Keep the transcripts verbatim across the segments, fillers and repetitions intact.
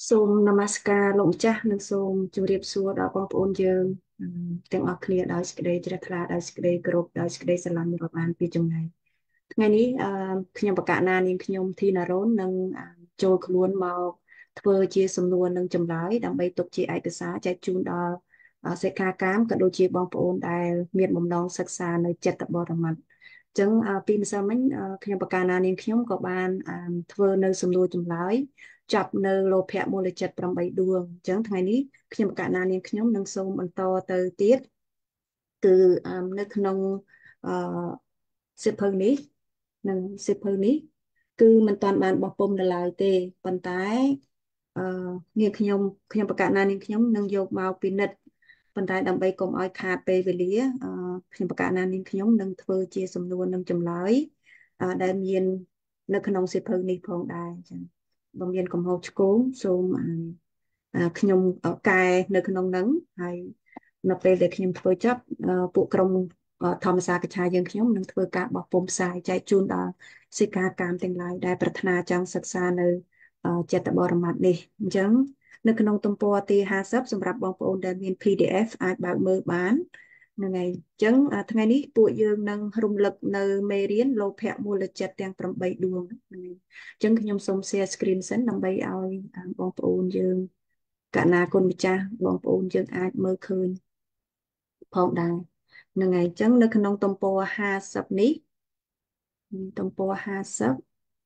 សូមនមស្ការលោកម្ចាស់និងសូមជម្រាបសួរដល់បងប្អូនយើងអឺទាំងអស់គ្នាដោយសេចក្តីជ្រះថ្លាដោយសេចក្តីគោរពដោយសេចក្តីស្រឡាញ់រាប់អានពីចម្ងាយថ្ងៃនេះអឺខ្ញុំបកណានាងខ្ញុំធីណារ៉ូននឹងអឺចូលខ្លួនមកធ្វើជាសំណួរនិងចម្លើយដើម្បីទុកជាឯកសារចែកជូនដល់អឺសិក្ខាកាមក៏ដូចជាបងប្អូនដែលមានបំណងសិក្សានៅចិត្តបរមត្តអញ្ចឹងអឺពីម្សិលមិញអឺខ្ញុំបកណានាងខ្ញុំក៏បានអឺធ្វើនៅសំណួរចម្លើយចាប់នៅលោភៈមូលចិត្តប្រាំបីដួងអញ្ចឹងថ្ងៃនេះខ្ញុំបកណានាងខ្ញុំនឹងសូមបន្តទៅទៀតគឺអឺនៅក្នុងអឺសៀវភៅនេះនិងសៀវភៅនេះគឺមិនតាន់បានបោះពុម្ពនៅឡើយទេប៉ុន្តែអឺនាងខ្ញុំខ្ញុំបកណានាងខ្ញុំនឹងយកមកពិនិត្យប៉ុន្តែដើម្បីកុំឲ្យខាតពេលវេលាអឺខ្ញុំបកណានាងខ្ញុំនឹងធ្វើជាសំណួរនិងចម្លើយអឺដែលមាននៅក្នុងសៀវភៅនេះផងដែរចឹងបើមានកំហុសឆ្គងសូមអឺខ្ញុំកែនៅក្នុងហ្នឹងហើយនៅពេលដែលខ្ញុំធ្វើចប់ពួកក្រុមធម្មសាកច្ឆាយើងខ្ញុំនឹងធ្វើការបោះពុម្ពផ្សាយចែកជូនដល់សិក្ខាកាមទាំងឡាយដែលប្រាថ្នាចង់សិក្សានៅចិត្តបរមត្តនេះអញ្ចឹងនៅក្នុងទំព័រទីហាសិបសម្រាប់បងប្អូនដែលមាន pê đê ép អាចបើកមើលបានហ្នឹងហើយអញ្ចឹងថ្ងៃនេះពួកយើងនឹងរំលឹកនៅមេរៀនលោភៈមូលចិត្តទាំងប្រាំបីដួងហ្នឹងហើយអញ្ចឹងខ្ញុំសូម share screen សិនដើម្បីឲ្យបងប្អូនយើងកណាគុណម្ចាស់បងប្អូនយើងអាចមើលឃើញផងដែរហ្នឹងហើយអញ្ចឹងនៅក្នុងទំព័រហាសិបនេះទំព័រហាសិប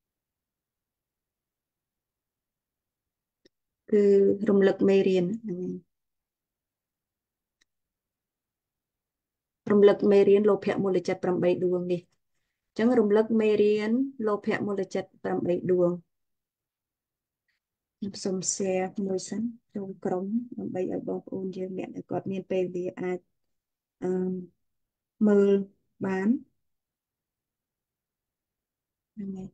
គឺរំលឹកមេរៀនហ្នឹងហើយរំលឹកមេរៀនលោភៈមូលចិត្តប្រាំបីដួងនេះអញ្ចឹងរំលឹកមេរៀនលោភៈមូលចិត្តប្រាំបីដួងខ្ញុំសូម share មួយសិនចូលក្រុមដើម្បីឲ្យបងប្អូនយើងអ្នកដែលគាត់មានពេលវេលាអាចអឺមើលបានហ្នឹងហើយ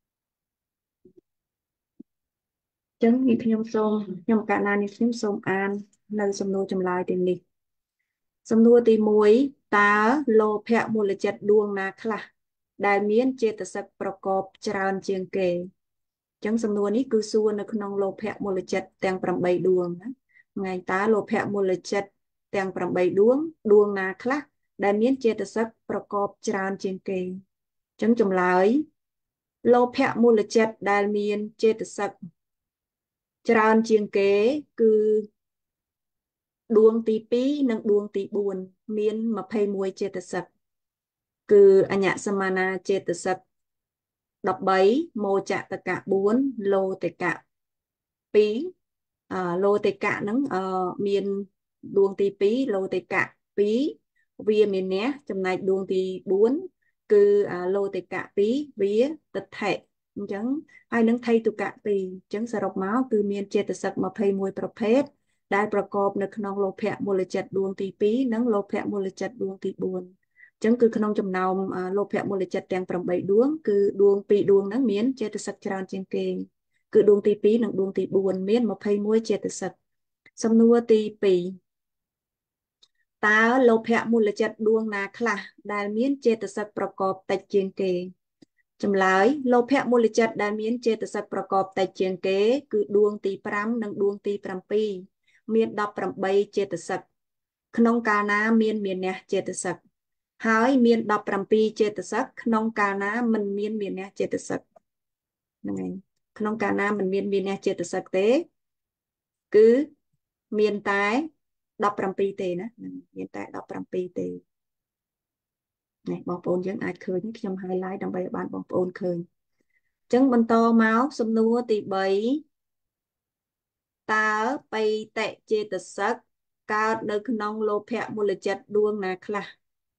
អញ្ចឹងនេះខ្ញុំសូមខ្ញុំកណ្ណានេះខ្ញុំសូមអាននៅសំណួរចម្លើយទាំងនេះសំណួរទីមួយតើលោភៈមូលចិត្តដួងណាខ្លះដែលមានចេតសិកប្រកបច្រើនជាងគេអញ្ចឹងសំណួរនេះគឺសួរនៅក្នុងលោភៈមូលចិត្តទាំងប្រាំបីដួងណាថ្ងៃតើលោភៈមូលចិត្តទាំងប្រាំបីដួងដួងណាខ្លះដែលមានចេតសិកប្រកបច្រើនជាងគេអញ្ចឹងចម្លើយលោភៈមូលចិត្តដែលមានចេតសិកច្រើនជាងគេគឺដួងទីពីរនិងដួងទីបួនមានម្ភៃមួយចេតសិកគឺអញ្ញសមានាចេតសិកដប់បីមោចតកៈបួនលោតកៈពីរអឺលោតកៈហ្នឹងអឺមានដួងទីពីរលោតកៈពីរវាមានះចំណែកដួងទីបួនគឺលោតកៈពីរវាទិដ្ឋិអញ្ចឹងហើយនឹងថៃតុកៈពីរអញ្ចឹងសរុបមកគឺមានចេតសិកម្ភៃមួយប្រភេទដែលប្រកបនៅក្នុងលោភៈមូលចិត្តដួងទីពីរនិងលោភៈមូលចិត្តដួងទីបួនអញ្ចឹងគឺក្នុងចំណោមលោភៈមូលចិត្តទាំងប្រាំបីដួងគឺដួងពីរដួងហ្នឹងមានចេតសិកច្រើនជាងគេគឺដួងទីពីរនិងដួងទីបួនមានម្ភៃមួយចេតសិកសំណួរទីពីរតើលោភៈមូលចិត្តដួងណាខ្លះដែលមានចេតសិកប្រកបតិចជាងគេចម្លើយលោភៈមូលចិត្តដែលមានចេតសិកប្រកបតិចជាងគេគឺដួងទីប្រាំនិងដួងទីប្រាំពីរមានដប់ប្រាំបីចេតសិកក្នុងកាលណាមានមានះចេតសិកហើយមានដប់ប្រាំពីរចេតសិកក្នុងកាលណាមិនមានមានះចេតសិកហ្នឹងហើយក្នុងកាលណាមិនមានមានះចេតសិកទេគឺមានតែដប់ប្រាំពីរទេណាមានតែដប់ប្រាំពីរទេនេះបងប្អូនយើងអាចឃើញខ្ញុំ highlight ដើម្បីឲ្យបានបងប្អូនឃើញអញ្ចឹងបន្តមកសំណួរទីបីតើបៃតេចេតសិកកើតនៅក្នុងលោភៈមូលចិត្តដួងណាខ្លះ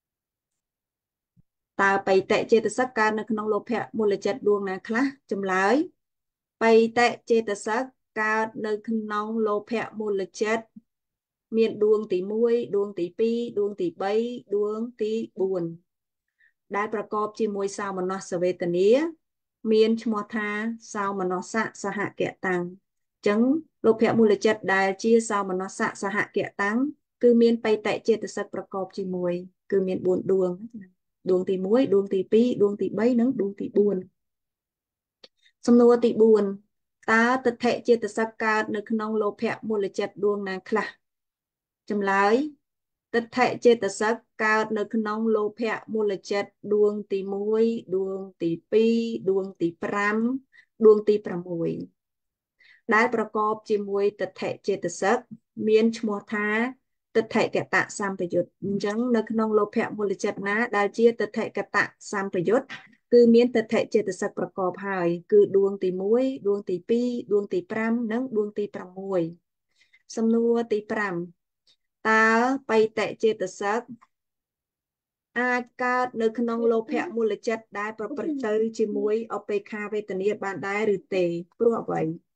តើបៃតេចេតសិកកើតនៅក្នុងលោភៈមូលចិត្តដួងណាខ្លះចម្លើយបៃតេចេតសិកកើតនៅក្នុងលោភៈមូលចិត្តមានដួងទីមួយដួងទីពីរដួងទីបីដួងទីបួនដែលប្រកបជាមួយសោមនស្សវេទនាមានឈ្មោះថាសោមនស្សសហគតាំងអញ្ចឹងលោភៈមូលចិត្តដែលជាសោមនស្សសហគតាំងគឺមានបៃតេចេតសិកប្រកបជាមួយគឺមានបួនដួងដួងទីមួយដួងទីពីរដួងទីបីនិងដួងទីបួនសំណួរទីបួនตาตถะเจตสกកើតនៅក្នុងលោភៈមូលចិត្តដួងណាខ្លះចម្លើយតថៈចេតសិកកើតនៅក្នុងលោភៈមូលចិត្តដួងទីមួយដួងទីពីរដួងទីប្រាំដួងទីប្រាំមួយដែលប្រកបជាមួយតថៈចេតសិកមានឈ្មោះថាតថកតសម្បយុត្តអញ្ចឹងនៅក្នុងលោភៈមូលចិត្តណាដែលជាតថកតសម្បយុត្តគឺមានតថៈចេតសិកប្រកបហើយគឺដួងទីមួយដួងទីពីរដួងទីប្រាំនិងដួងទីប្រាំមួយសំណួរទីប្រាំតើបៃតៈចេតសិកអាចកើតនៅក្នុងលោភៈមូលចិត្តដែលប្រព្រឹត្តទៅជាមួយឧបេក្ខាវេទនាបានដែរឬទេព្រោះអ្វី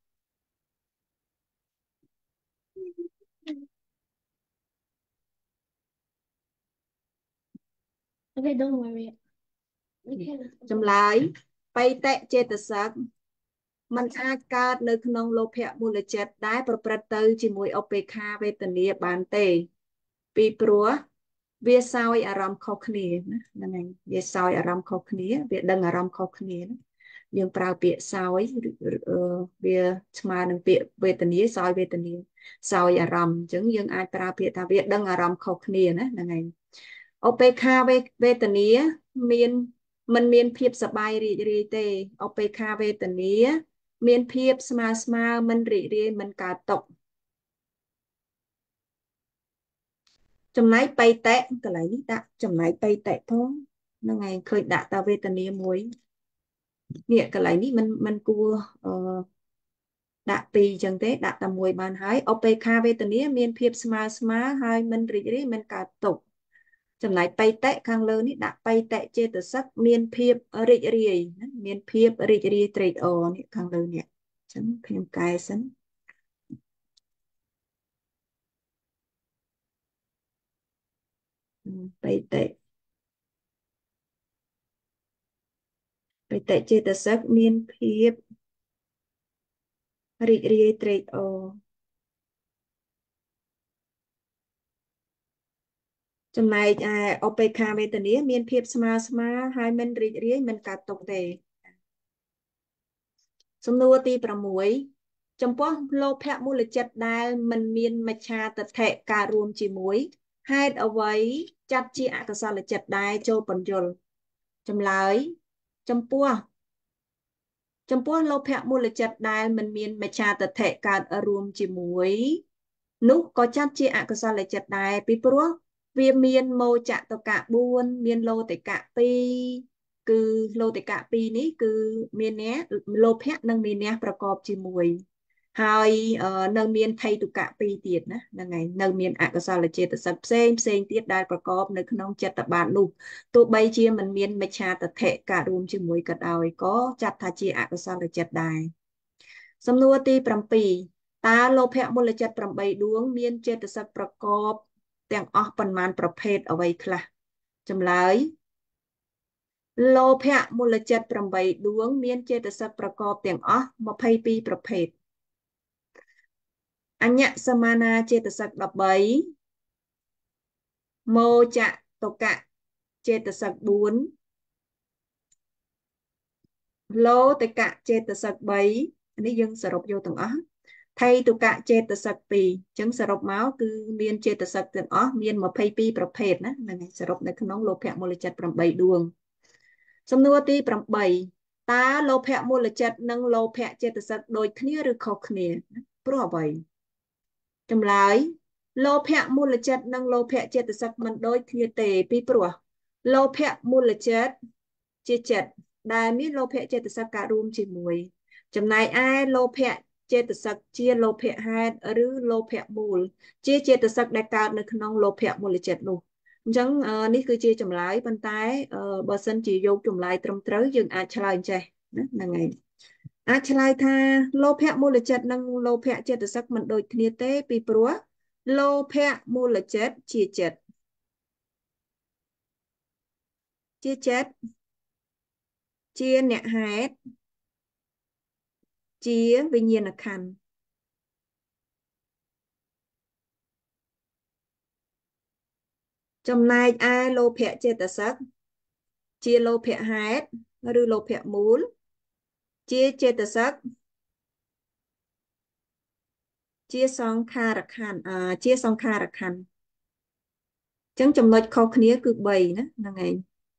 Okay, don't worry. ចម្លើយបៃតៈចេតសិកมันអាចកើតនៅក្នុងលោភៈមូលចិត្តដែលប្រព្រឹត្តទៅជាមួយឧបេក្ខាវេទនាបានទេពីព្រោះវាសោយអារម្មណ៍ខុសគ្នាណាហ្នឹងហើយវាសោយអារម្មណ៍ខុសគ្នាវាដឹងអារម្មណ៍ខុសគ្នាណាយើងប្រើពាក្យសោយវាស្មើនឹងពាក្យវេទនាសោយវេទនាសោយអារម្មណ៍អញ្ចឹងយើងអាចប្រើពាក្យថាវាដឹងអារម្មណ៍ខុសគ្នាណាហ្នឹងហើយឧបេក្ខាវេទនាមានมันមានភាពសប្បាយរីករាយទេឧបេក្ខាវេទនាមានភាពស្មើស្មើមិនរីករាយមិនកើតទុក្ខចំណែកបៃតៈកន្លែងនេះដាក់ចំណែកបៃតៈផងហ្នឹងហើយឃើញដាក់តាវេទនាមួយនេះកន្លែងនេះมันมันគួរអឺដាក់ពីរចឹងទេដាក់តែមួយបានហើយឧបេក្ខាវេទនាមានភាពស្មើស្មើហើយមិនរីករាយមិនកើតទុក្ខចំណែកបៃតៈខាងលើនេះដាក់បៃតៈចេតសិកមានភាពរីករាយមានភាពរីករាយត្រេកអរនេះខាងលើនេះអញ្ចឹងខ្ញុំកែសិនបៃតៈបៃតៈចេតសិកមានភាពរីករាយត្រេកអរចំណែកឯឧបេក្ខាវេទនាមានភាពស្មើស្មើហើយមិនរីករាយមិនកើតទុក្ខទេសំណួរទីប្រាំមួយចំពោះលោភៈមូលចិត្តដែលមិនមានមច្ឆាទិដ្ឋិការរួមជាមួយហេតុអ្វីចាត់ជាអកុសលចិត្តដែរចូលបញ្យលចម្លើយចំពោះចំពោះលោភៈមូលចិត្តដែលមិនមានមច្ឆាទិដ្ឋិកើតរួមជាមួយនោះក៏ចាត់ជាអកុសលចិត្តដែរពីព្រោះវាមានមោចតកៈបួនមានលោតិកៈពីរគឺលោតិកៈពីរនេះគឺមានអ្នកលោភៈនិងមានអ្នកប្រកបជាមួយហើយនៅមានថៃតុកៈពីរទៀតណាហ្នឹងហើយនៅមានអកុសលចេតសិកផ្សេងផ្សេងទៀតដែលប្រកបនៅក្នុងចិត្តបាទនោះទោះបីជាមិនមានមច្ឆាទិដ្ឋិការរួមជាមួយក៏ដោយក៏ចាត់ថាជាអកុសលចិត្តដែរសំណួរទីប្រាំពីរតើលោភៈមូលចិត្តប្រាំបីដួងមានចេតសិកប្រកបទាំងអស់ប៉ុន្មានប្រភេទអ្វីខ្លះចម្លើយលោភៈមូលចិត្តប្រាំបីដួងមានចេតសិកប្រកបទាំងអស់ម្ភៃពីរប្រភេទអញ្ញសមានាចេតសិកដប់បីមោចតកៈចេតសិកបួនលោតិកៈចេតសិកបីនេះយើងសរុបយកទាំងអស់ថៃតុកៈចេតសិកពីរអញ្ចឹងសរុបមកគឺមានចេតសិកទាំងអស់មានម្ភៃពីរប្រភេទណាហ្នឹងហើយសរុបនៅក្នុងលោភៈមូលចិត្តប្រាំបីដួងសំណួរទីប្រាំបីតើលោភៈមូលចិត្តនិងលោភៈចេតសិកដូចគ្នាឬខុសគ្នាព្រោះអ្វីចម្លើយលោភៈមូលចិត្តនិងលោភៈចេតសិកមិនដូចគ្នាទេពីព្រោះលោភៈមូលចិត្តជាចិត្តដែលមានលោភៈចេតសិកកើតរួមជាមួយចំណែកឯលោភៈចេតសិកជាលោភៈហេតុឬលោភៈមូលជាចេតសិកដែលកើតនៅក្នុងលោភៈមូលចិត្តនោះអញ្ចឹងនេះគឺជាចម្លើយប៉ុន្តែបើសិនជាយកចម្លើយត្រឹមត្រូវយើងអាចឆ្លើយចេះណាហ្នឹងហើយអាចឆ្លើយថាលោភៈមូលចិត្តនិងលោភៈចេតសិកមិនដូចគ្នាទេពីព្រោះលោភៈមូលចិត្តជាចិត្តជាចិត្តជាអ្នកហេតុជាវិញ្ញាណក្ខន្ធចំណែកឯលោភៈចេតសិកជាលោភៈហេតុឬលោភៈមូលជាចេតសិកជាសង្ខារខណ្ឌអឺជាសង្ខារខណ្ឌអញ្ចឹងចំណុចខុសគ្នាគឺបីណាហ្នឹងឯង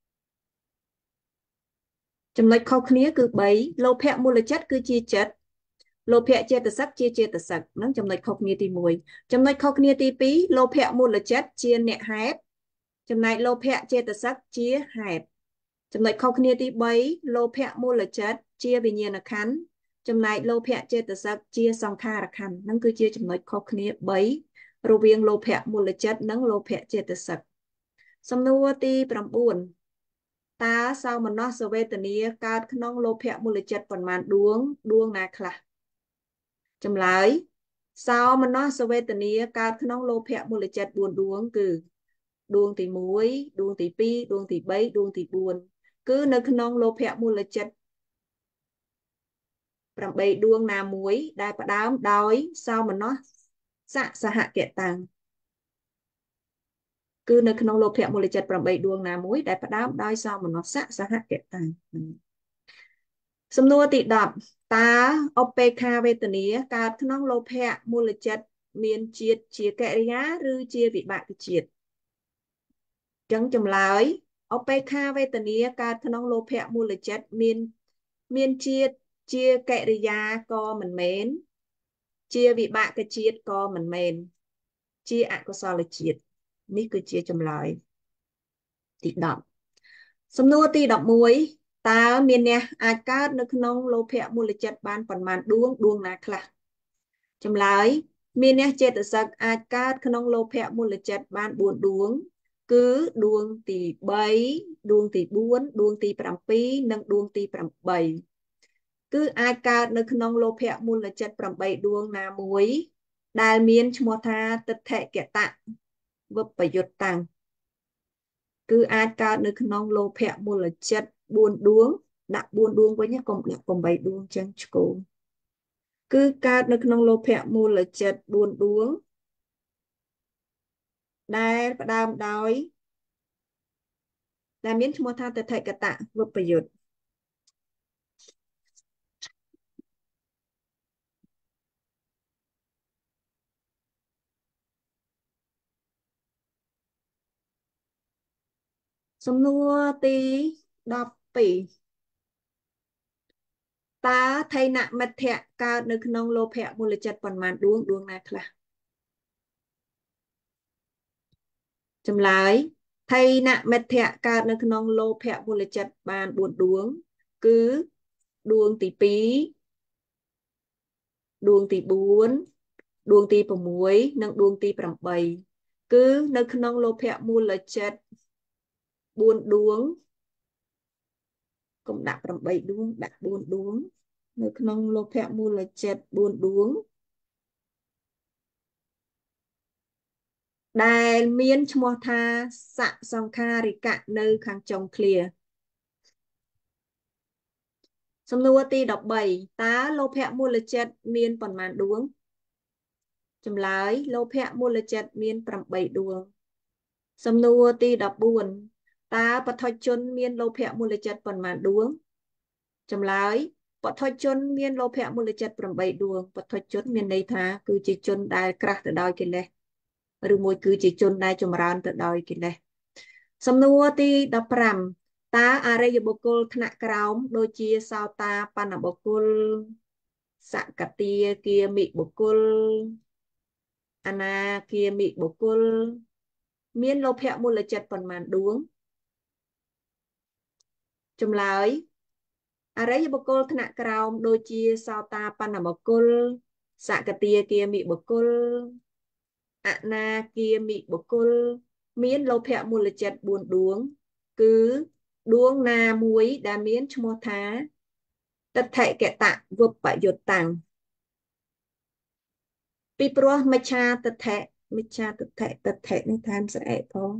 ចំណុចខុសគ្នាគឺបីលោភៈមូលចិត្តគឺជាចិត្តលោភៈចេតសិកជាចេតសិកហ្នឹងចំណុចខុសគ្នាទីមួយចំណុចខុសគ្នាទីពីរលោភៈមូលចិត្តជាអ្នកហេតុចំណែកលោភៈចេតសិកជាហេតុចំណុចខុសគ្នាទីបីលោភៈមូលចិត្តជាវិញ្ញាណខណ្ឌចំណែកលោភៈចេតសិកជាសង្ខារខណ្ឌហ្នឹងគឺជាចំណុចខុសគ្នាបីរវាងលោភៈមូលចិត្តនិងលោភៈចេតសិកសំណួរទី៩តើសោមនស្សវេទនាកើតក្នុងលោភៈមូលចិត្តប៉ុន្មានដួងដួងណាខ្លះចម្លើយសោមនស្សវេទនាកើតក្នុងលោភៈមូលចិត្តបួនដួងគឺដួងទីមួយដួងទីពីរដួងទីបីដួងទីបួនគឺនៅក្នុងលោភៈមូលចិត្តប្រាំបីដួងណាមួយដែលផ្ដើមដោយសោមនស្សសហគតាំងគឺនៅក្នុងលោភៈមូលចិត្តប្រាំបីដួងណាមួយដែលផ្ដើមដោយសោមនស្សសហគតាំងសំណួរទីដប់តើឧបេក្ខាវេទនាកើតក្នុងលោភៈមូលចិត្តមានជាតិជាកិរិយាឬជាវិបាកជាតិចឹងចម្លើយឧបេក្ខាវេទនាកើតក្នុងលោភៈមូលចិត្តមានមានជាតិជាកិរិយាក៏មិនមែនជាវិបាកជាតិក៏មិនមែនជាអកុសលជាតិនេះគឺជាចម្លើយទីដប់សំណួរទីដប់មួយតើមានអ្នកអាចកើតនៅក្នុងលោភៈមូលចិត្តបានប៉ុន្មានដួងដួងណាខ្លះចម្លើយមានអ្នកចេតសិកអាចកើតក្នុងលោភៈមូលចិត្តបានបួនដួងគឺដួងទីបីដួងទីបួនដួងទីប្រាំពីរនិងដួងទីប្រាំបីគឺអាចកើតនៅក្នុងលោភៈមូលចិត្តប្រាំបីដួងណាមួយដែលមានឈ្មោះថាទិដ្ឋិកតៈវិបយុត្តតាំងគឺអាចកើតនៅក្នុងលោភៈមូលចិត្តបួនដួងដាក់បួនដួងវិញកុំដាក់ប្រាំបីដួងចឹងឆ្កូនគឺកើតនៅក្នុងលោភៈមូលចិត្តបួនដួងដែលផ្ដើមដោយដែលមានឈ្មោះថាទិដ្ឋិកតៈវិបយុត្តសំណួរទីដប់ពីរតើថៃណមិទ្ធៈកើតនៅក្នុងលោភៈមូលចិត្តប៉ុន្មានដួងដួងណាខ្លះចម្លើយថៃណមិទ្ធៈកើតនៅក្នុងលោភៈមូលចិត្តបានបួនដួងគឺដួងទីពីរដួងទីបួនដួងទី៦និងដួងទីប្រាំបីគឺនៅក្នុងលោភៈមូលចិត្តបួនដួងកុំដាក់ប្រាំបីដួងដាក់បួនដួងនៅក្នុងលោភៈមូលចិត្តបួនដួងដែលមានឈ្មោះថាសសង្ខារិកៈនៅខាងចុងឃ្លាសំណួរទីដប់បីតើលោភៈមូលចិត្តមានប៉ុន្មានដួងចម្លើយលោភៈមូលចិត្តមានប្រាំបីដួងសំណួរទីដប់បួនតើបឋិជនមានលោភៈមូលចិត្តប៉ុន្មានដួងចម្លើយបឋិជនមានលោភៈមូលចិត្តប្រាំបីដួងបឋិជនមានន័យថាគឺជាជនដែលក្រាស់ទៅដោយកិលេសឬមួយគឺជាជនដែលចម្រើនទៅដោយកិលេសសំណួរទីដប់ប្រាំតើអរិយបុគ្គលថ្នាក់ក្រោមដូចជាសោតាបណ្ណបុគ្គលសកតាគាមិបុគ្គលអនាគាមិបុគ្គលមានលោភៈមូលចិត្តប៉ុន្មានដួងចម្លើយអរិយបុគ្គលថ្នាក់ក្រោមដូចជាសោតាបណ្ណបុគ្គលសកតាគាមិបុគ្គលអនាគាមិបុគ្គលមានលោភៈមូលចិត្តបួនដួងគឺដួងណាមួយដែលមានឈ្មោះថាទិដ្ឋិកតៈវិបយុត្តតាំងពីព្រោះមិច្ឆាទិដ្ឋិមិច្ឆាទិដ្ឋិទិដ្ឋិនេះថែមស្រអែកផង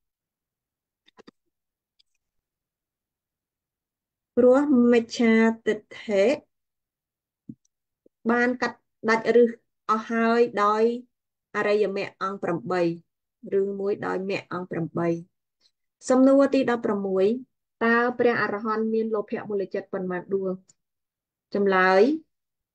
ព្រោះមិច្ឆាទិដ្ឋិបានកាត់ដាច់ឫសអស់ហើយដោយអរិយមគ្គអង្គប្រាំបីឬមួយដោយមគ្គអង្គប្រាំបីសំណួរទីដប់ប្រាំមួយតើព្រះអរហន្តមានលោភៈមូលចិត្តប៉ុន្មានដួងចម្លើយ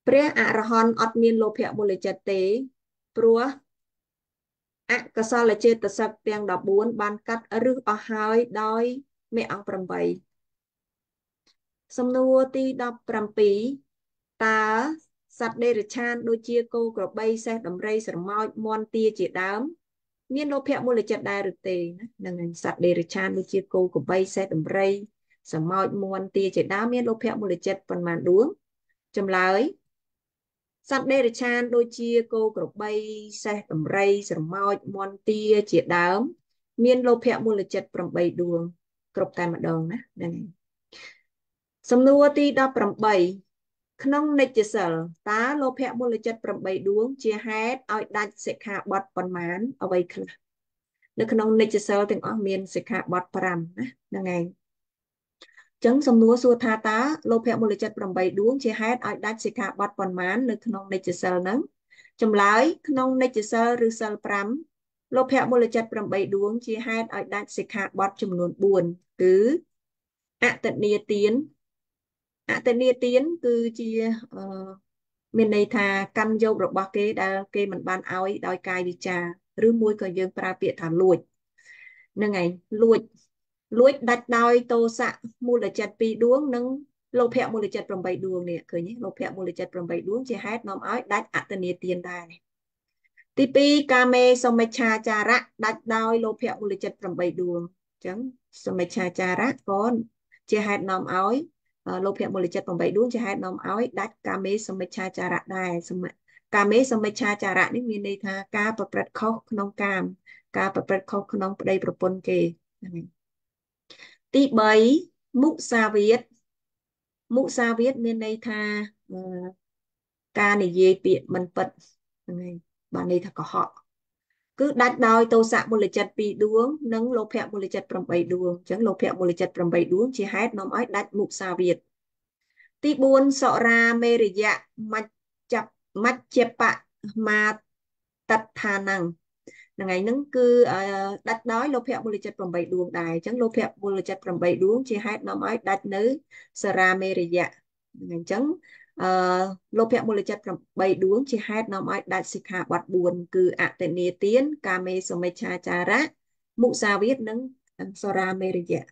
ព្រះអរហន្តអត់មានលោភៈមូលចិត្តទេព្រោះអកុសលចេតសិកទាំងដប់បួនបានកាត់រឹសអស់ហើយដោយមេអង្គប្រាំបីសំណួរទីដប់ប្រាំពីរតើសត្វដេរឆានដូចជាគោក្របីសេះដំរីស្រមោចមាន់ទាជាដើមមានលោភៈមូលចិត្តដែរឬទេណានឹងសត្វដេរឆានដូចជាគោក្របីសេះដំរីស្រមោចមាន់ទាជាដើមមានលោភៈមូលចិត្តប៉ុន្មានដួងចម្លើយសត្វដេរឆានដូចជាគោក្របីសេះដំរីស្រមោចមាន់ទាជាដើមមានលោភៈមូលចិត្តប្រាំបីដួងគ្រប់តែម្ដងណាហ្នឹងសំណួរទីដប់ប្រាំបីក្នុងនិច្ចសិលតើលោភៈមូលចិត្តប្រាំបីដួងជាហេតុឲ្យដាច់សិក្ខាបទប៉ុន្មានអ្វីខ្លះនៅក្នុងនិច្ចសិលទាំងអស់មានសិក្ខាបទប្រាំណាហ្នឹងឯងចឹងសំណួរសួរថាតើលោភៈមូលចិត្តប្រាំបីដួងជាហេតុឲ្យដាច់សិក្ខាបទប៉ុន្មាននៅក្នុងនិច្ចសិលហ្នឹងចម្លើយក្នុងនិច្ចសិលឬសិលប្រាំលោភៈមូលចិត្តប្រាំបីដួងជាហេតុឲ្យដាច់សិក្ខាបទចំនួនបួនគឺអតនីទានអតនីទានគឺជាអឺមានន័យថាកម្មយករបស់គេដែលគេមិនបានឲ្យដោយកាយវិចាឬមួយក៏យើងប្រើពាក្យថាលួចហ្នឹងឯងលួចលួចដាច់ដោយទោសៈមូលចិត្តពីរដួងនិងលោភៈមូលចិត្តប្រាំបីដួងនេះឃើញទេលោភៈមូលចិត្តប្រាំបីដួងជាហេតុនាំឲ្យដាច់អតនីទានដែរទីពីរកាមេសមិច្ឆាចារៈដាច់ដោយលោភៈមូលចិត្តប្រាំបីដួងអញ្ចឹងសមិច្ឆាចារៈក៏ជាហេតុនាំឲ្យលោភៈមូលចិត្តប្រាំបីដួងជាហេតុនាំឲ្យដាច់កាមេសមិច្ឆាចារៈដែរកាមេសមិច្ឆាចារៈនេះមានន័យថាការប្រព្រឹត្តខុសក្នុងកាមការប្រព្រឹត្តខុសក្នុងប្តីប្រពន្ធគេហ្នឹងហើយទីបីមុសាវាទមុសាវាទមានន័យថាការនិយាយពាក្យមិនពិតហ្នឹងហើយបានន័យថាកុហកគឺដាច់ដោយទោសៈមូលចិត្តពីរដួងនិងលោភៈមូលចិត្តប្រាំបីដួងអញ្ចឹងលោភៈមូលចិត្តប្រាំបីដួងជាហេតុនាំឲ្យដាច់មុសាវាទទីបួនសរាមេរយៈមច្ចមច្ចបៈមាតដ្ឋានੰហ្នឹងហើយហ្នឹងគឺដាច់ដោយលោភៈមូលចិត្តប្រាំបីដួងដែរអញ្ចឹងលោភៈមូលចិត្តប្រាំបីដួងជាហេតុនាំឲ្យដាច់នៅសរាមេរយៈហ្នឹងអញ្ចឹងអឺលោភៈមូលចិត្តប្រាំបីដួងជាហេតុនាំឲ្យដាច់សិក្ខាបទបួនគឺអតនីទានកាមេសមិច្ឆាចារៈមុសាវាទនិងសរាមេរយៈ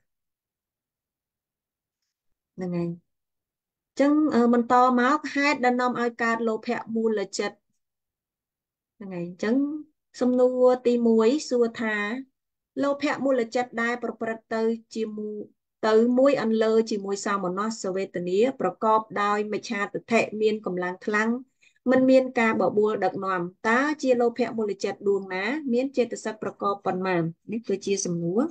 ហ្នឹងហើយចឹងបន្តមកហេតុដែលនាំឲ្យកើតលោភៈមូលចិត្តហ្នឹងហើយអញ្ចឹងសំណួរទីមួយសួរថាលោភៈមូលចិត្តដែលប្រព្រឹត្តទៅជាមួយទៅមួយអន្លើជាមួយសោមនស្សវេទនាប្រកបដោយមិច្ឆាទិដ្ឋិមានកម្លាំងខ្លាំងមិនមានការបបួលដឹកនាំតើជាលោភៈមូលចិត្តដួងណាមានចេតសិកប្រកបប៉ុន្មាននេះគឺជាសំណួរ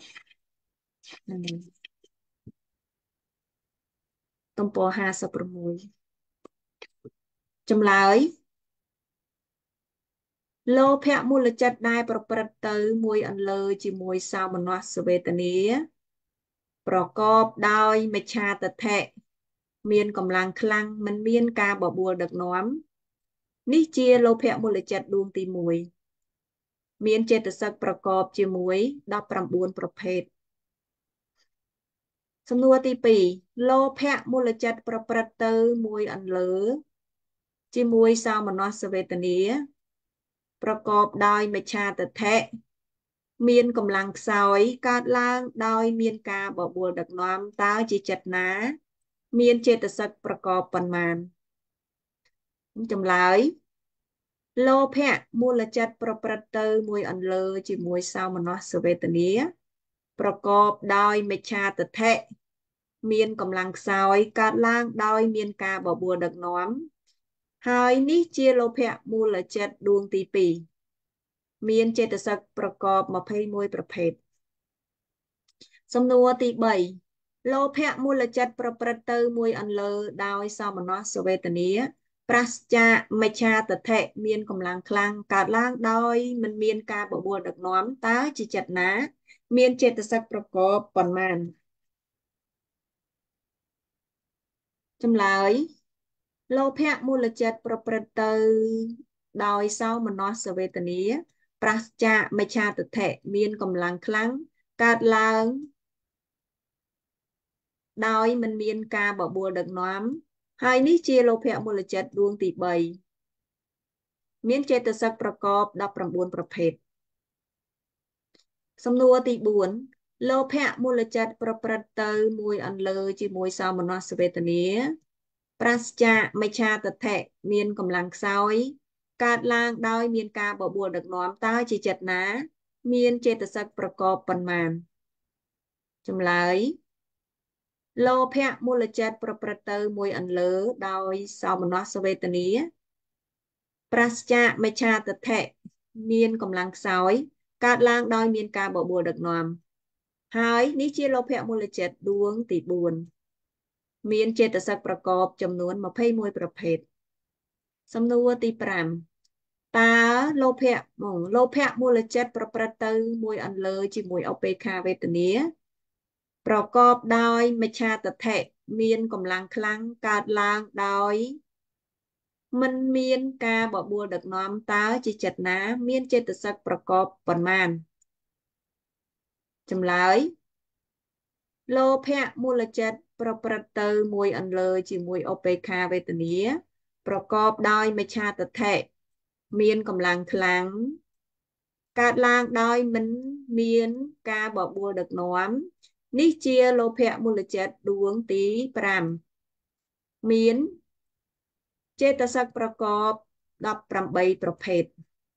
ទំព័រห้าสิบหกចម្លើយលោភៈមូលចិត្តដែលប្រព្រឹត្តទៅមួយអន្លើជាមួយសោមនស្សវេទនាប្រកបដោយមិច្ឆាទិដ្ឋិមានកម្លាំងខ្លាំងមិនមានការបបួលដឹកនាំនេះជាលោភៈមូលចិត្តដួងទីមួយមានចេតសិកប្រកបជាមួយដប់ប្រាំបួនប្រភេទសំណួរទីពីរលោភៈមូលចិត្តប្រព្រឹត្តទៅមួយអន្លើជាមួយសោមនស្សវេទនាប្រកបដោយមិច្ឆាទិដ្ឋិមានកម្លាំងខ្សោយកើតឡើងដោយមានការបបួលដឹកនាំតើជាចិត្តណាមានចេតសិកប្រកបប៉ុន្មានចម្លើយលោភៈមូលចិត្តប្រព្រឹត្តទៅមួយអន្លើជាមួយសោមនស្សវេទនាប្រកបដោយមិច្ឆាទិដ្ឋិមានកម្លាំងខ្សោយកើតឡើងដោយមានការបបួលដឹកនាំហើយនេះជាលោភៈមូលចិត្តដួងទីពីរមានចេតសិកប្រកបម្ភៃមួយប្រភេទសំណួរទីបីលោភៈមូលចិត្តប្រព្រឹត្តទៅមួយអន្លើដោយសោមនស្សវេទនាប្រសចាមិច្ឆាទិដ្ឋិមានកម្លាំងខ្លាំងកើតឡើងដោយមិនមានការបបួលដឹកនាំតើជាចិត្តណាមានចេតសិកប្រកបប៉ុន្មានចម្លើយលោភៈមូលចិត្តប្រព្រឹត្តទៅដោយសោមនស្សវេទនាប្រសចាមិច្ឆាទិដ្ឋិមានកម្លាំងខ្លាំងកើតឡើងដោយមិនមានការបបួលដឹកនាំហើយនេះជាលោភៈមូលចិត្តដួងទីបីមានចេតសិកប្រកបដប់ប្រាំបួនប្រភេទសំណួរទីបួនលោភៈមូលចិត្តប្រព្រឹត្តទៅមួយអន្លើជាមួយសោមនស្សវេទនាប្រាសចាកមិច្ឆាទិដ្ឋិមានកម្លាំងខ្សោយកើតឡើងដោយមានការបបួលដឹកនាំតើជាចិត្តណាមានចេតសិកប្រកបប៉ុន្មានចម្លើយលោភៈមូលចិត្តប្រព្រឹត្តទៅមួយអន្លើដោយសោមនស្សវេទនាប្រាសចាកមិច្ឆាទិដ្ឋិមានកម្លាំងខ្សោយកើតឡើងដោយមានការបបួលដឹកនាំហើយនេះជាលោភៈមូលចិត្តដួងទីបួនមានចេតសិកប្រកបចំនួនម្ភៃមួយប្រភេទសំណួរទីប្រាំតើលោភៈមកលោភៈមូលចិត្តប្រព្រឹត្តទៅមួយអន្លើជាមួយឧបេក្ខាវេទនាប្រកបដោយមិច្ឆាទិដ្ឋិមានកម្លាំងខ្លាំងកើតឡើងដោយមិនមានការបបួលដឹកនាំតើជាចិត្តណាមានចេតសិកប្រកបប៉ុន្មានចម្លើយលោភៈមូលចិត្តប្រព្រឹត្តទៅមួយអន្លើជាមួយឧបេក្ខាវេទនាប្រកបដោយមិច្ឆាទិដ្ឋិមានកម្លាំងខ្លាំងកើតឡើងដោយមិនមានការបបួលដឹកនាំនេះជាលោភៈមូលចិត្តដួងទីប្រាំមានចេតសិកប្រកបដប់ប្រាំបីប្រភេទ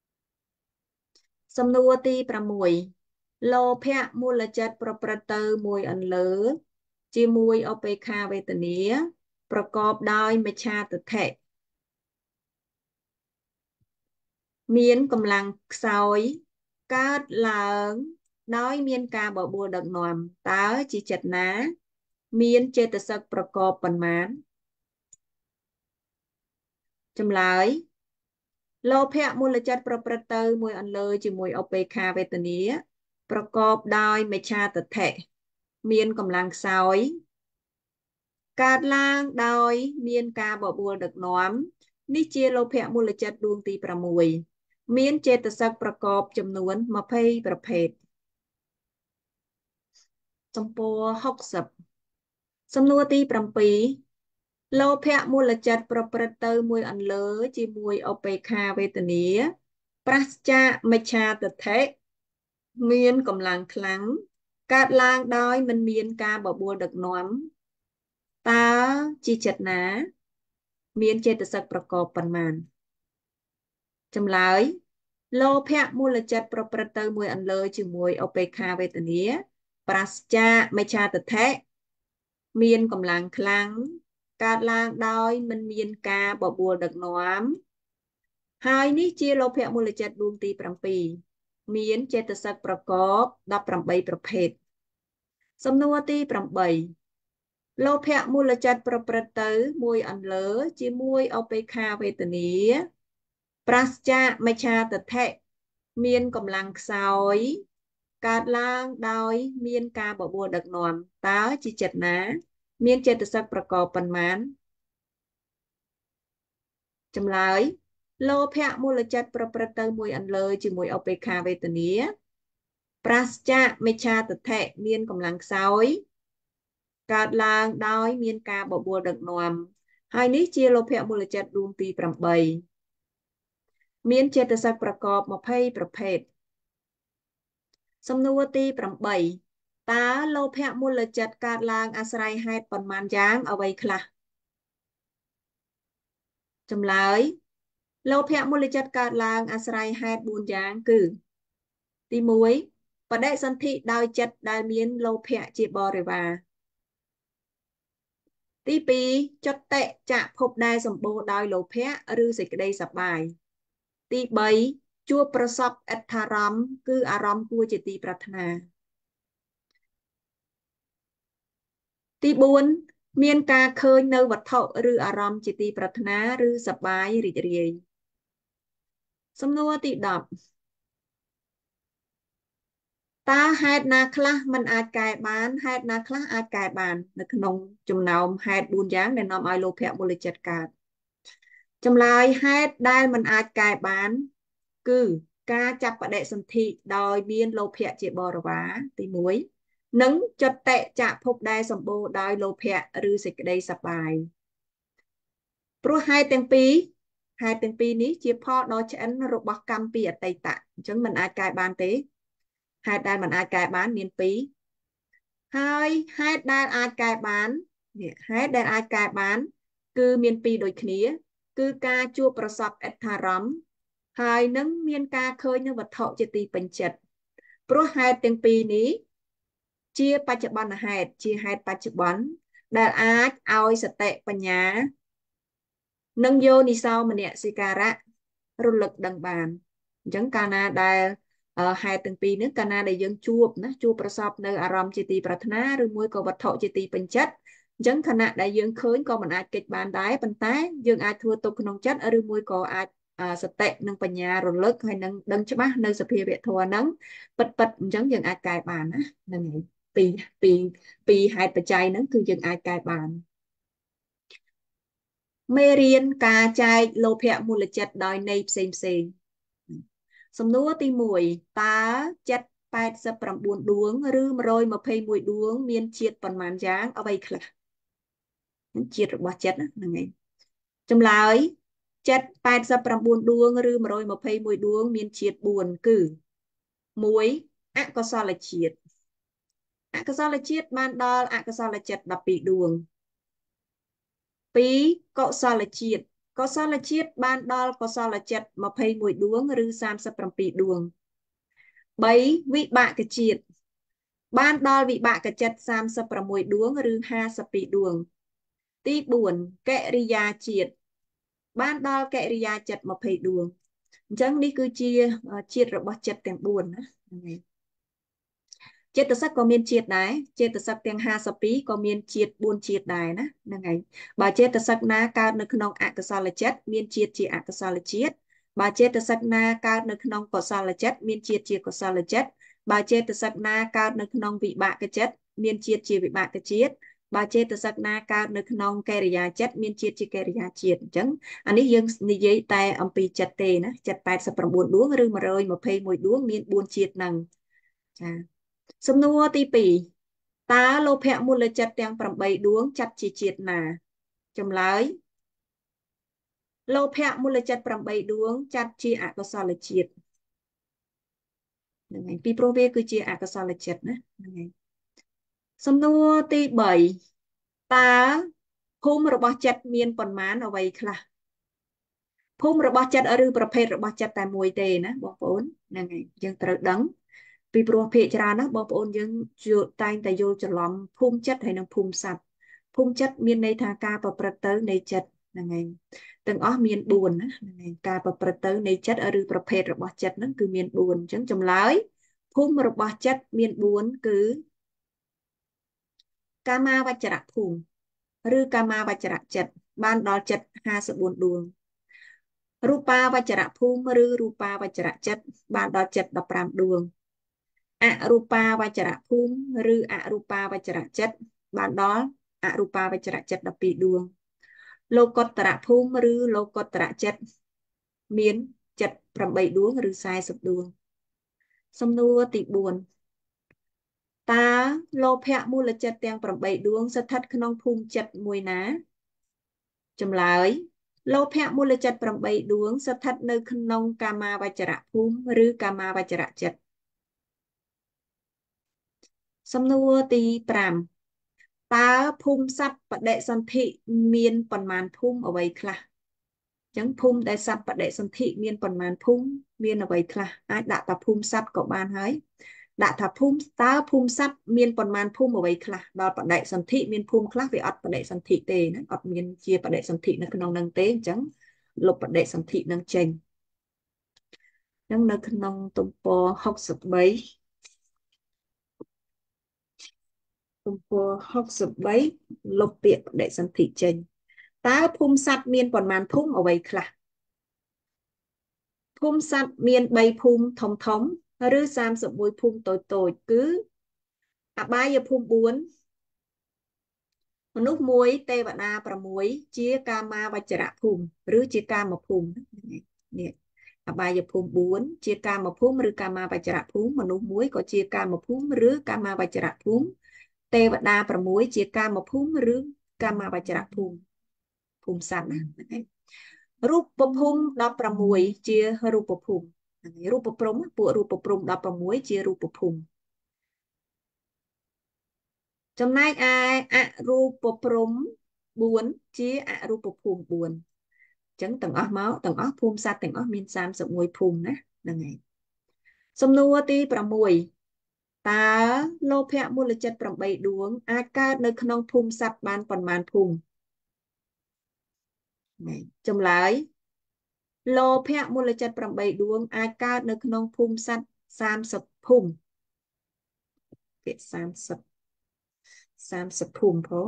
សំណួរទីប្រាំមួយលោភៈមូលចិត្តប្រព្រឹត្តទៅមួយអន្លើជាមួយឧបេក្ខាវេទនាប្រកបដោយមិច្ឆាទិដ្ឋិមានកម្លាំងខ្សោយកើតឡើងដោយមានការបបួលដឹកនាំតើជាចិត្តណាមានចេតសិកប្រកបប៉ុន្មានចម្លើយលោភៈមូលចិត្តប្រព្រឹត្តទៅមួយអន្លើជាមួយឧបេក្ខាវេទនាប្រកបដោយមិច្ឆាទិដ្ឋិមានកម្លាំងខ្សោយកើតឡើងដោយមានការបបួលដឹកនាំនេះជាលោភៈមូលចិត្តដួងទីប្រាំមួយមានចេតសិកប្រកបចំនួនម្ភៃប្រភេទសំពោះហុកសិបសំណួរទីប្រាំពីរលោភៈមូលចិត្តប្រព្រឹត្តទៅមួយអន្លើជាមួយឧបេក្ខាវេទនាប្រាសចាកមិច្ឆាទិដ្ឋិមានកម្លាំងខ្លាំងកើតឡើងដោយមិនមានការបបួលដឹកនាំតើជាចិត្តណាមានចេតសិកប្រកបប៉ុន្មានចម្លើយលោភៈមូលចិត្តប្រព្រឹត្តទៅមួយអន្លើជាមួយឧបេក្ខាវេទនាប្រាសចាកមិច្ឆាទិដ្ឋិមានកម្លាំងខ្លាំងកើតឡើងដោយមិនមានការបបួលដឹកនាំហើយនេះជាលោភៈមូលចិត្តដួងទីប្រាំពីរមានចេតសិកប្រកបដប់ប្រាំបីប្រភេទសំណួរទីប្រាំបីលោភៈមូលចិត្តប្រព្រឹត្តទៅមួយអន្លើជាមួយឧបេក្ខាវេទនាប្រាសចាកមិច្ឆាទិដ្ឋិមានកម្លាំងខ្សោយកើតឡើងដោយមានការបបួលដឹកនាំតើជាចិត្តណាមានចេតសិកប្រកបប៉ុន្មានចម្លើយលោភៈមូលចិត្តប្រព្រឹត្តទៅមួយអន្លើជាមួយឧបេក្ខាវេទនាប្រាសចាកមិច្ឆាទិដ្ឋិមានកម្លាំងខ្សោយកើតឡើងដោយមានការបបួលដឹកនាំហើយនេះជាលោភៈមូលចិត្តដួងទីប្រាំបីមានចេតសិកប្រកបម្ភៃប្រភេទសំណួរទីប្រាំបីតើលោភៈមូលចិត្តកើតឡើងអាស្រ័យហេតុប៉ុន្មានយ៉ាងអ្វីខ្លះចម្លើយលោភៈមូលចិត្តកើតឡើងអាស្រ័យហេតុបួនយ៉ាងគឺទីមួយបដិសន្ធិដោយចិត្តដែលមានលោភៈជាបរិវារទីពីរចុតិចៈភពដែលសម្បូរដោយលោភៈឬសេចក្តីសប្បាយទីបីជួបប្រសពអដ្ឋារម្មណ៍គឺអារម្មណ៍គួរជាទីប្រាថ្នាទីបួនមានការឃើញនៅវត្ថុឬអារម្មណ៍ជាទីប្រាថ្នាឬសប្បាយរីករាយសំណួរទីដប់តើហេតុណាខ្លះมันអាចកែបានហេតុណាខ្លះអាចកែបាននៅក្នុងចំណោមហេតុបួនយ៉ាងដែលនាំឲ្យលោភៈមូលចិត្តកើតចម្លើយហេតុដែលมันអាចកែបានគឺការចាប់បដិសន្ធិដោយមានលោភៈជាបរិវារទីមួយនិងចុតិចៈភពដែលសម្បូរដោយលោភៈឬសេចក្តីសប្បាយព្រោះហេតុទាំងពីរហេតុទាំងពីរនេះជាផលដ៏ឆ្អិនរបស់កម្មពីអតីតអញ្ចឹងมันអាចកែបានទេហេតុដែលมันអាចកែបានមានពីរហើយហេតុដែលអាចកែបាននេះហេតុដែលអាចកែបានគឺមានពីរដូចគ្នាគឺការជួបប្រសពអត្ថអារម្មណ៍ហើយនឹងមានការឃើញនៅវត្ថុជាទីពេញចិត្តព្រោះហេតុទាំងពីរនេះជាបច្ចុប្បន្នហេតុជាហេតុបច្ចុប្បន្នដែលអាចឲ្យសតិបញ្ញានិងយោនិសោមនសិការៈរលឹកដឹងបានអញ្ចឹងកាលណាដែលហេតុទាំងពីរនេះកាលណាដែលយើងជួបណាជួបប្រសពនៅអារម្មណ៍ជាទីប្រាថ្នាឬមួយក៏វត្ថុជាទីពេញចិត្តអញ្ចឹងខណៈដែលយើងឃើញក៏មិនអាចកិច្ចបានដែរប៉ុន្តែយើងអាចធ្វើទុកក្នុងចិត្តឬមួយក៏អាចសតិនិងបញ្ញារលឹកហើយនឹងដឹងច្បាស់នៅសភាវៈធម៌ហ្នឹងពិតពិតអញ្ចឹងយើងអាចកែបានណាហ្នឹងហើយពីពីពីហេតុបច្ច័យហ្នឹងគឺយើងអាចកែបានមេរៀនការចែកលោភៈមូលចិត្តដោយន័យផ្សេងផ្សេងសំណួរទីមួយតើចិត្តแปดสิบเก้าដួងឬmột trăm hai mươi mốtដួងមានជាតិប៉ុន្មានយ៉ាងអ្វីខ្លះជាតិរបស់ចិត្តហ្នឹងឯងចម្លើយចិត្តแปดสิบเก้าដួងឬmột trăm hai mươi mốtដួងមានជាតិbốnគឺមួយអកុសលជាតិអកុសលជាតិបានដល់អកុសលចិត្តដប់ពីរដួងពីរកុសលជាតិកុសលជាតិបានដល់កុសលចិត្តยี่สิบเอ็ดដួងឬสามสิบเจ็ดដួងបីវិបាកជាតិបានដល់វិបាកចិត្តสามสิบหกដួងឬห้าสิบสองដួងទីបួនកិរិយាជាតិបានដល់កិរិយាចិត្តยี่สิบដួងអញ្ចឹងនេះគឺជាជាតិរបស់ចិត្តទាំងបួនណាហ្នឹងហើយចេតសិកក៏មានជាតិដែរចេតសិកទាំងห้าสิบสองក៏មានជាតិbốnជាតិដែរណាហ្នឹងហើយបើចេតសិកណាកើតនៅក្នុងអកុសលចិត្តមានជាតិជាអកុសលជាតិបើចេតសិកណាកើតនៅក្នុងកុសលចិត្តមានជាតិជាកុសលចិត្តបើចេតសិកណាកើតនៅក្នុងវិបាកចិត្តមានជាតិជាវិបាកជាតិបើចេតសិកណាកើតនៅក្នុងកិរិយាចិត្តមានជាតិជាកិរិយាជាតិអញ្ចឹងអានេះយើងនិយាយតែអំពីចិត្តទេណាចិត្តแปดสิบเก้าដួងឬmột trăm hai mươi mốtដួងមានbốnជាតិហ្នឹងចាសំណួរទីពីរតើលោភៈមូលចិត្តទាំងប្រាំបីដួងចាត់ជាជាតិណាចម្លើយលោភៈមូលចិត្តប្រាំបីដួងចាត់ជាអកុសលជាតិហ្នឹងហើយពីព្រោះវាគឺជាអកុសលចិត្តណាហ្នឹងហើយសំណួរទីបីតើភូមិរបស់ចិត្តមានប៉ុន្មានអ្វីខ្លះភូមិរបស់ចិត្តឬប្រភេទរបស់ចិត្តតែមួយទេណាបងប្អូនហ្នឹងហើយយើងត្រូវដឹងពីព្រោះភាគច្រើនណាបងប្អូនយើងយល់តែងតែយល់ច្រឡំភូមិចិត្តហើយនិងភូមិសត្វភូមិចិត្តមានន័យថាការប្រព្រឹត្តទៅនៃចិត្តហ្នឹងហើយទាំងអស់មានបួនណាហ្នឹងហើយការប្រព្រឹត្តទៅនៃចិត្តឬប្រភេទរបស់ចិត្តហ្នឹងគឺមានបួនអញ្ចឹងចម្លើយភូមិរបស់ចិត្តមានបួនគឺកាមាវចរៈភូមិឬកាមាវចរៈចិត្តបានដល់ចិត្តห้าสิบสี่ដួងរូបាវចរៈភូមិឬរូបាវចរៈចិត្តបានដល់ចិត្តដប់ប្រាំដួងអរូបាវចរៈភូមិឬអរូបាវចរៈចិត្តបានដល់អរូបាវចរៈចិត្តដប់ពីរដួងលោកុត្តរភូមិឬលោកុត្តរចិត្តមានចិត្តប្រាំបីដួងឬสี่สิบដួងសំណួរទីបួនតើលោភៈមូលចិត្តទាំងប្រាំបីដួងស្ថិតក្នុងភូមិចិត្តមួយណាចម្លើយលោភៈមូលចិត្តប្រាំបីដួងស្ថិតនៅក្នុងកាមាវចរៈភូមិឬកាមាវចរៈចិត្តសំណួរទីប្រាំតើភូមិសត្វបដិសន្ធិមានប៉ុន្មានភូមិអ្វីខ្លះអញ្ចឹងភូមិដែលសត្វបដិសន្ធិមានប៉ុន្មានភូមិមានអ្វីខ្លះអាចដាក់ថាភូមិសត្វក៏បានហើយដាក់ថាភូមិតើភូមិសត្វមានប៉ុន្មានភូមិអ្វីខ្លះដល់បដិសន្ធិមានភូមិខ្លះវាអត់បដិសន្ធិទេណាអត់មានជាបដិសន្ធិនៅក្នុងនឹងទេអញ្ចឹងលុបបដិសន្ធិនឹងចេញអញ្ចឹងនៅក្នុងទំព័រหกสิบสามទំព័រหกสิบสามលុបពាក្យបដិសន្ធិចេញតើភូមិសត្វមានប៉ុន្មានភូមិអ្វីខ្លះភូមិសត្វមានបីភូមិធំធំឬសាមសិបមួយភូមិតូចតូចគឺអបាយភូមិបួនមនុស្សមួយទេវតាប្រាំមួយជាកាមាវចរៈភូមិឬជាកាមភូមិនេះអបាយភូមិបួនជាកាមភូមិឬកាមាវចរៈភូមិមនុស្សមួយក៏ជាកាមភូមិឬកាមាវចរៈភូមិទេវតាប្រាំមួយជាកាមភូមិឬកាមាវចរៈភូមិភភូមិសត្វណាហ្នឹងហើយរូបភូមិដប់ប្រាំមួយជារូបភូមិហ្នឹងហើយរូបព្រំពួករូបព្រំដប់ប្រាំមួយជារូបភូមិចំណែកឯអរូបព្រំបួនជាអរូបភូមិបួនអញ្ចឹងទាំងអស់មកទាំងអស់ភូមិសត្វទាំងអស់មានសាមសិបមួយភូមិណាហ្នឹងហើយសំណួរទីប្រាំមួយតើលោភៈមូលចិត្តប្រាំបីដួងអាចកើតនៅក្នុងភូមិសត្វបានប៉ុន្មានភូមិចម្លើយលោភៈមូលចិត្តប្រាំបីដួងអាចកើតនៅក្នុងភូមិសត្វសាមសិបភូមិពាក្យសាមសិបសាមសិបភូមិផង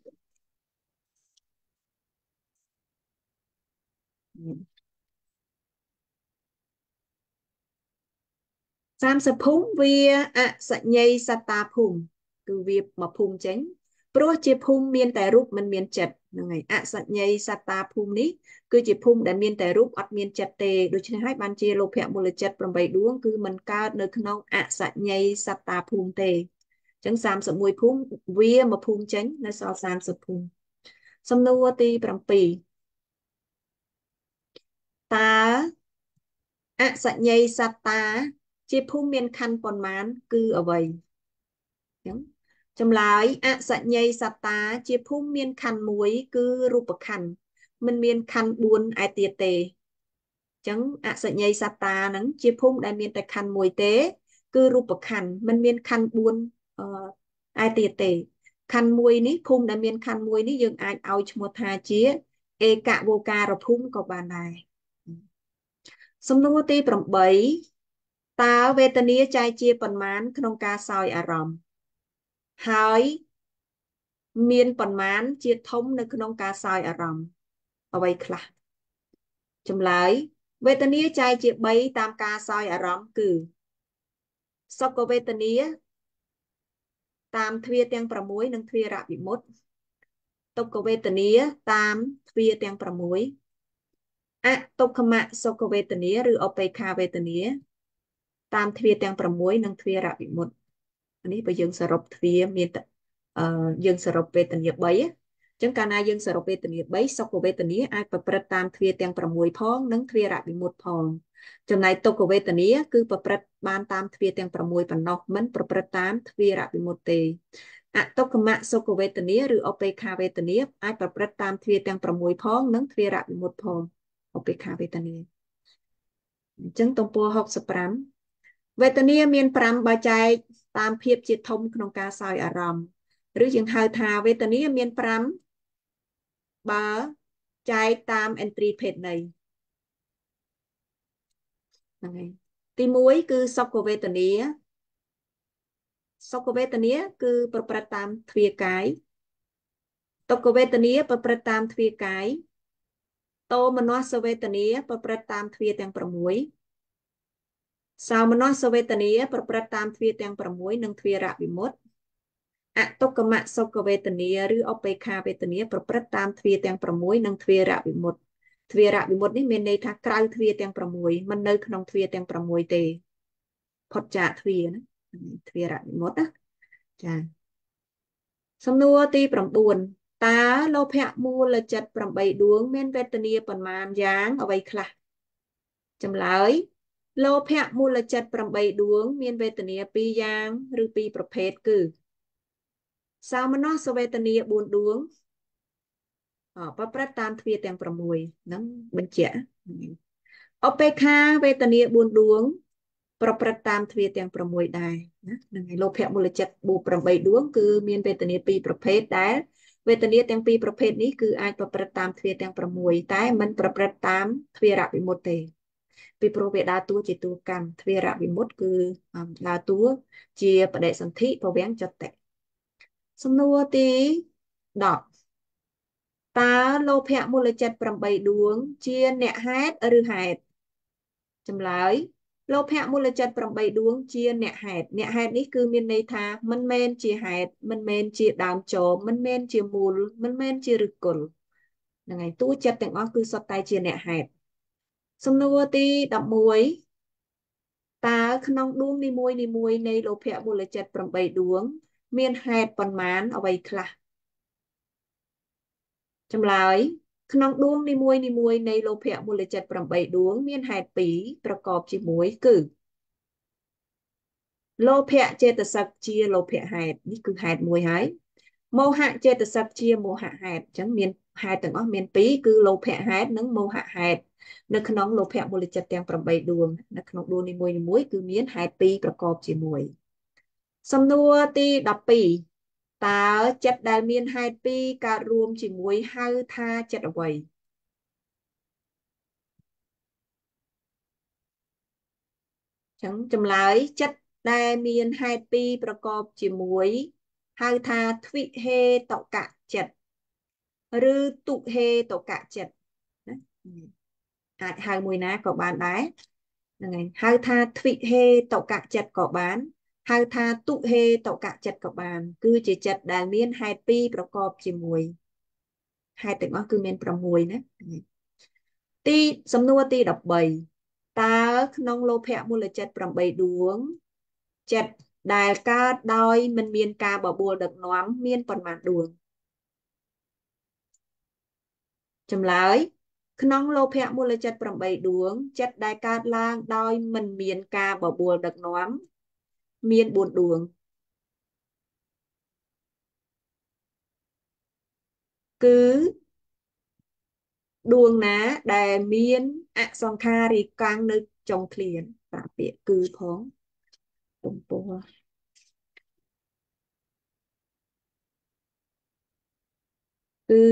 សាមសិបភូមិវាអសញ្ញ័យសត្តាភូមិគឺវាមកភូមិចេញព្រោះជាភូមិមានតែរូបមិនមានចិត្តហ្នឹងហើយអសញ្ញ័យសត្តាភូមិនេះគឺជាភូមិដែលមានតែរូបអត់មានចិត្តទេដូច្នេះហើយបានជាលោភៈមូលចិត្តប្រាំបីដួងគឺมันកើតនៅក្នុងអសញ្ញ័យសត្តាភូមិទេអញ្ចឹងសាមសិបមួយភូមិវាមកភូមិចេញនៅសល់សាមសិបភូមិសំណួរទីប្រាំពីរតើអសញ្ញ័យសត្តាជាភូមិមានខណ្ឌប៉ុន្មានគឺអ្វីអញ្ចឹងចម្លើយអសញ្ញ័យសត្តាជាភូមិមានខណ្ឌមួយគឺរូបខណ្ឌមិនមានខណ្ឌបួនឯទៀតទេអញ្ចឹងអសញ្ញ័យសត្តាហ្នឹងជាភូមិដែលមានតែខណ្ឌមួយទេគឺរូបខណ្ឌមិនមានខណ្ឌបួនអឺឯទៀតទេខណ្ឌមួយនេះភូមិដែលមានខណ្ឌមួយនេះយើងអាចឲ្យឈ្មោះថាជាឯកវោការភូមិក៏បានដែរសំណួរទីប្រាំបីតើវេទនាចែកជាប៉ុន្មានក្នុងការសោយអារម្មណ៍ហើយមានប៉ុន្មានជាធំនៅក្នុងការសោយអារម្មណ៍អ្វីខ្លះចម្លើយវេទនាចែកជាបីតាមការសោយអារម្មណ៍គឺសុខវេទនាតាមទ្វារទាំងប្រាំមួយនិងទ្វារវិមុតទុក្ខវេទនាតាមទ្វារទាំងប្រាំមួយអទុក្ខមសុខវេទនាឬឧបេក្ខាវេទនាតាមទ្វារទាំងប្រាំមួយនិងទ្វារវិមុតនេះបើយើងសរុបទ្វារមានអឺយើងសរុបវេទនាបីអញ្ចឹងកាលណាយើងសរុបវេទនាបីសុខវេទនាអាចប្រព្រឹត្តតាមទ្វារទាំងប្រាំមួយផងនិងទ្វារវិមុតផងចំណែកទុក្ខវេទនាគឺប្រព្រឹត្តបានតាមទ្វារទាំងប្រាំមួយប៉ុណ្ណោះមិនប្រព្រឹត្តតាមទ្វារវិមុតទេអតុក្ខមសុខវេទនាឬឧបេក្ខាវេទនាអាចប្រព្រឹត្តតាមទ្វារទាំងប្រាំមួយផងនិងទ្វារវិមុតផងឧបេក្ខាវេទនាអញ្ចឹងទំព័រហុកសិបប្រាំវេទនាមានប្រាំបើចែកតាមភាពជាធំក្នុងការសោយអារម្មណ៍ឬយើងហៅថាវេទនាមានប្រាំបើចែកតាមអន្ត្រីភេទនៃហ្នឹងហើយទីមួយគឺសុខវេទនាសុខវេទនាគឺប្រព្រឹត្តតាមទ្វារកាយទុក្ខវេទនាប្រព្រឹត្តតាមទ្វារកាយតោមនស្សវេទនាប្រព្រឹត្តតាមទ្វារទាំងប្រាំមួយសោមនស្សវេទនាប្រព្រឹត្តតាមទ្វារទាំងប្រាំមួយនិងទ្វារវិមុតអតុក្កមសុខវេទនាឬឧបេក្ខាវេទនាប្រព្រឹត្តតាមទ្វារទាំងប្រាំមួយនិងទ្វារវិមុតទ្វារវិមុតនេះមានន័យថាក្រៅទ្វារទាំងប្រាំមួយមិននៅក្នុងទ្វារទាំងប្រាំមួយទេផុតចាកទ្វារណាទ្វារវិមុតណាចាសំណួរទីប្រាំបួនតើលោភៈមូលចិត្តប្រាំបីដួងមានវេទនាប៉ុន្មានយ៉ាងអ្វីខ្លះចម្លើយលោភៈមូលចិត្តប្រាំបីដួងមានវេទនាពីរយ៉ាងឬពីរប្រភេទគឺសោមនស្សវេទនាបួនដួងប្រព្រឹត្តតាមទ្វារទាំងប្រាំមួយហ្នឹងបញ្ជាក់ឧបេក្ខាវេទនាបួនដួងប្រព្រឹត្តតាមទ្វារទាំងប្រាំមួយដែរណាហ្នឹងហើយលោភៈមូលចិត្តបួប្រាំបីដួងគឺមានវេទនាពីរប្រភេទដែលវេទនាទាំងពីរប្រភេទនេះគឺអាចប្រព្រឹត្តតាមទ្វារទាំងប្រាំមួយតែមិនប្រព្រឹត្តតាមទ្វារវិមុតទេពីព្រោះវាដើរតួជាតួកម្មទ្វារវិមុតគឺដើរតួជាបដិសន្ធិពវាំងចតិសំណួរទីដប់តើលោភៈមូលចិត្តប្រាំបីដួងជាអ្នកហេតុឬហេតុចម្លើយលោភៈមូលចិត្តប្រាំបីដួងជាអ្នកហេតុអ្នកហេតុនេះគឺមានន័យថាមិនមែនជាហេតុមិនមែនជាដើមចមមិនមែនជាមូលមិនមែនជាឫសគល់ហ្នឹងហើយតួចិត្តទាំងអស់គឺសុទ្ធតែជាអ្នកហេតុសំណួរទីដប់មួយតើក្នុងដួងនីមួយនីមួយនៃលោភៈមូលចិត្តប្រាំបីដួងមានហេតុប៉ុន្មានអ្វីខ្លះចម្លើយក្នុងដួងនីមួយនីមួយនៃលោភៈមូលចិត្តប្រាំបីដួងមានហេតុពីរប្រកបជាមួយគឺលោភៈចេតសិកជាលោភៈហេតុនេះគឺហេតុមួយហើយមោហៈចេតសិកជាមោហៈហេតុអញ្ចឹងមានហេតុទាំងអស់មានពីរគឺលោភៈហេតុនិងមោហៈហេតុនៅក្នុងលោភៈមូលចិត្តទាំងប្រាំបីដួងនៅក្នុងដួងនីមួយនីមួយគឺមានហេតុពីរប្រកបជាមួយសំណួរទីដប់ពីរតើចិត្តដែលមានហេតុពីរកើតរួមជាមួយហៅថាចិត្តអ្វីចឹងចម្លើយចិត្តដែលមានហេតុពីរប្រកបជាមួយហៅថាទ្វិហេតុកៈចិត្តឬទុហេតុកៈចិត្តណាអាចហៅមួយណាក៏បានដែរហ្នឹងហើយហៅថាទ្វិហេតុកៈចិត្តក៏បានហៅថាទុហេតុកៈចិត្តក៏បានគឺជាចិត្តដែលមានហេតុពីរប្រកបជាមួយហេតុទាំងអស់គឺមានប្រាំមួយណាទីសំណួរទីដប់បីតើក្នុងលោភៈមូលចិត្តប្រាំបីដួងចិត្តដែលកើតដោយមិនមានការបបួលដឹកនាំមានប៉ុន្មានដួងចម្លើយក្នុងលោភៈមូលចិត្តប្រាំបីដួងចិត្តដែលកើតឡើងដោយមិនមានការបបួលដឹកនាំមានបួនដួងគឺដួងណាដែលមានអសង្ខារិកាំងនៅចុងឃ្លាប្រាពាក្យគឺផងទំព័រគឺ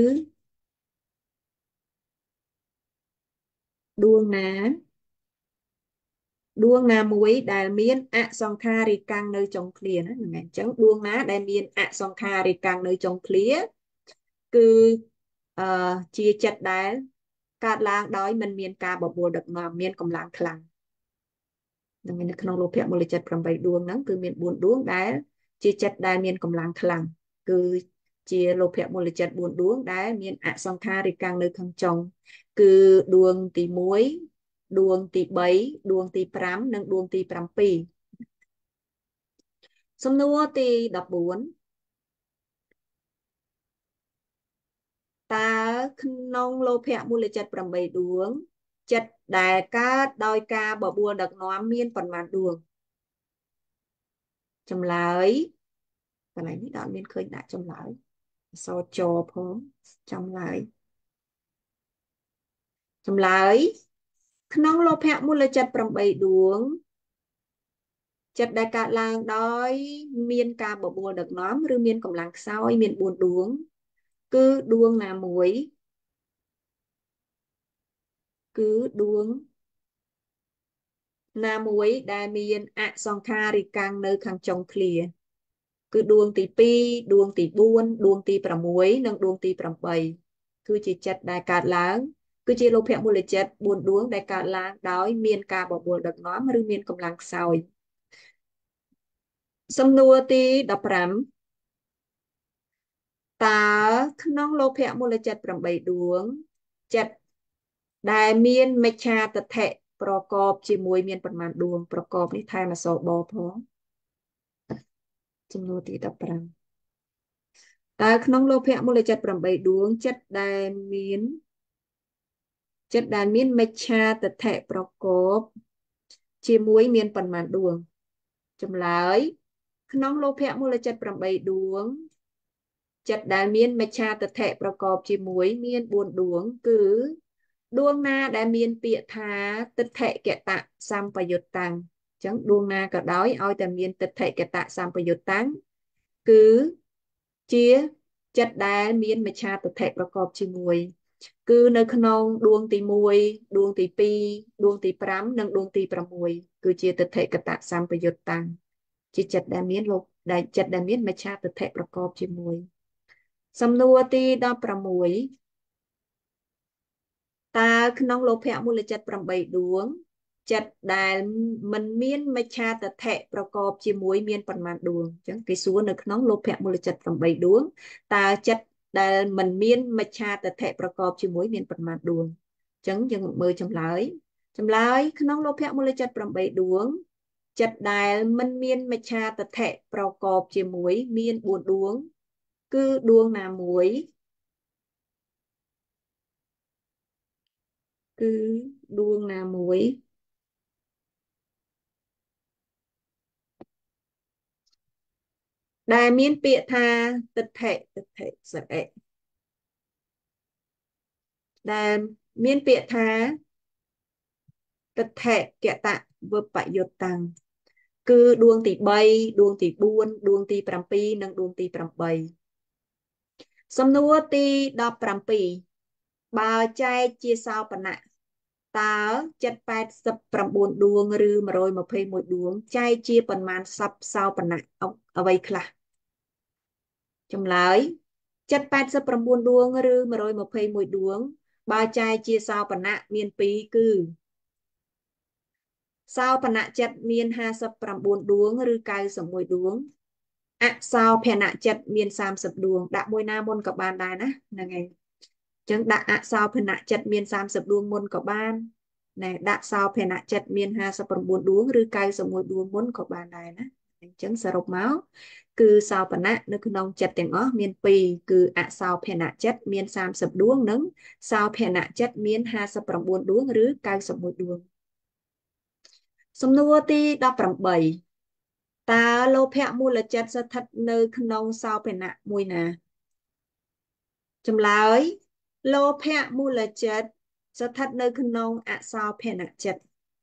ដួងណាដួងណាមួយដែលមានអសង្ខារិកាំងនៅចុងឃ្លាណាហ្នឹងហើយអញ្ចឹងដួងណាដែលមានអសង្ខារិកាំងនៅចុងឃ្លាគឺអឺជាចិត្តដែលកើតឡើងដោយមិនមានការបបួលដឹកនាំមានកម្លាំងខ្លាំងនឹងនៅក្នុងលោភៈមូលចិត្តប្រាំបីដួងហ្នឹងគឺមានបួនដួងដែលជាចិត្តដែលមានកម្លាំងខ្លាំងគឺជាលោភៈមូលចិត្តបួនដួងដែលមានអសង្ខារិកាំងនៅខាងចុងគឺដួងទីមួយដួងទីបីដួងទីប្រាំនិងដួងទីប្រាំពីរសំណួរទីដប់បួនតើក្នុងលោភៈមូលចិត្តប្រាំបីដួងចិត្តដែលកើតដោយការបបួលដឹកនាំមានប៉ុន្មានដួងចម្លើយកន្លែងនេះដល់មានឃើញដាក់ចម្លើយអក្សរចផងចម្លើយចម្លើយក្នុងលោភៈមូលចិត្តប្រាំបីដួងចិត្តដែលកើតឡើងដោយមានការបបួលដឹកនាំឬមានកម្លាំងខ្សោយមានបួនដួងគឺដួងណាមួយគឺដួងណាមួយដែលមានអសង្ខារិកាំងនៅខាងចុងឃ្លាគឺដួងទីពីរដួងទីបួនដួងទីប្រាំមួយនិងដួងទីប្រាំបីគឺជាចិត្តដែលកើតឡើងគឺជាលោភៈមូលចិត្តបួនដួងដែលកើតឡើងដោយមានការបបួលដឹកនាំឬមានកម្លាំងខ្សោយសំណួរទីដប់ប្រាំតើក្នុងលោភៈមូលចិត្តប្រាំបីដួងចិត្តដែលមានមិច្ឆាទិដ្ឋិប្រកបជាមួយមានប៉ុន្មានដួងប្រកបនេះថែមអក្សរបផងសំណួរទីដប់ប្រាំតើក្នុងលោភៈមូលចិត្តប្រាំបីដួងចិត្តដែលមានចិត្តដែលមានមិច្ឆាទិដ្ឋិប្រកបជាមួយមានប៉ុន្មានដួងចម្លើយក្នុងលោភៈមូលចិត្តប្រាំបីដួងចិត្តដែលមានមិច្ឆាទិដ្ឋិប្រកបជាមួយមានបួនដួងគឺដួងណាដែលមានពាក្យថាទិដ្ឋិកតៈសម្បយុត្តតាំងអញ្ចឹងដួងណាក៏ដោយឲ្យតែមានទិដ្ឋិកតៈសម្បយុត្តតាំងគឺជាចិត្តដែលមានមិច្ឆាទិដ្ឋិប្រកបជាមួយគឺនៅក្នុងដួងទីមួយដួងទីពីរដួងទីប្រាំនិងដួងទីប្រាំមួយគឺជាទិដ្ឋិកតៈសម្បយុត្តតាំងជាចិត្តដែលមានលោកដែលចិត្តដែលមានមិច្ឆាទិដ្ឋិប្រកបជាមួយសំណួរទីដប់ប្រាំមួយតើក្នុងលោភៈមូលចិត្តប្រាំបីដួងចិត្តដែលមិនមានមិច្ឆាទិដ្ឋិប្រកបជាមួយមានប៉ុន្មានដួងអញ្ចឹងគេសួរនៅក្នុងលោភៈមូលចិត្តប្រាំបីដួងតើចិត្តដែលមិនមានមិច្ឆាទិដ្ឋិប្រកបជាមួយមានប៉ុន្មានដួងអញ្ចឹងយើងមើលចម្លើយចម្លើយក្នុងលោភៈមូលចិត្តប្រាំបីដួងចិត្តដែលមិនមានមិច្ឆាទិដ្ឋិប្រកបជាមួយមានបួនដួងគឺដួងណាមួយគឺដួងណាមួយដែលមានពាក្យថាទិដ្ឋិទិដ្ឋិសរៈដែលមានពាក្យថាទិដ្ឋិកតវិបយុត្តតាំងគឺដួងទីបីដួងទីបួនដួងទីbảyនិងដួងទីប្រាំសំណួរទីដប់ប្រាំពីរបើចែកជាសោបនៈតើចិត្ត แปดสิบเก้าដួងឬmột trăm hai mươi mốtដួងចែកជាប៉ុន្មានសព្វសោបនៈអ្វីខ្លះចម្លើយចិត្ត แปดสิบเก้าដួងឬmột trăm hai mươi mốtដួងបើចែកជាសោបនៈមានពីរគឺសោបនៈចិត្តមានห้าสิบเก้าដួងឬเก้าสิบเอ็ดដួងអសោភនៈចិត្តមានสามสิบដួងដាក់មួយណាមុនក៏បានដែរណាហ្នឹងហើយអញ្ចឹងដាក់អសោភនៈចិត្តមានสามสิบដួងមុនក៏បានណែដាក់សោភនៈចិត្តមានห้าสิบเก้าដួងឬเก้าสิบเอ็ดដួងមុនក៏បានដែរណាអញ្ចឹងសរុបមកគឺសោបនៈនៅក្នុងចិត្តទាំងអស់មានពីរគឺអសោភនៈចិត្តមានสามสิบដួងនិងសោភនៈចិត្តមានห้าสิบเก้าដួងឬเก้าสิบเอ็ดដួងសំណួរទីដប់ប្រាំបីតើលោភៈមូលចិត្តស្ថិតនៅក្នុងសោភនៈមួយណាចម្លើយលោភៈមូលចិត្តស្ថិតនៅក្នុងអសោភនៈចិត្ត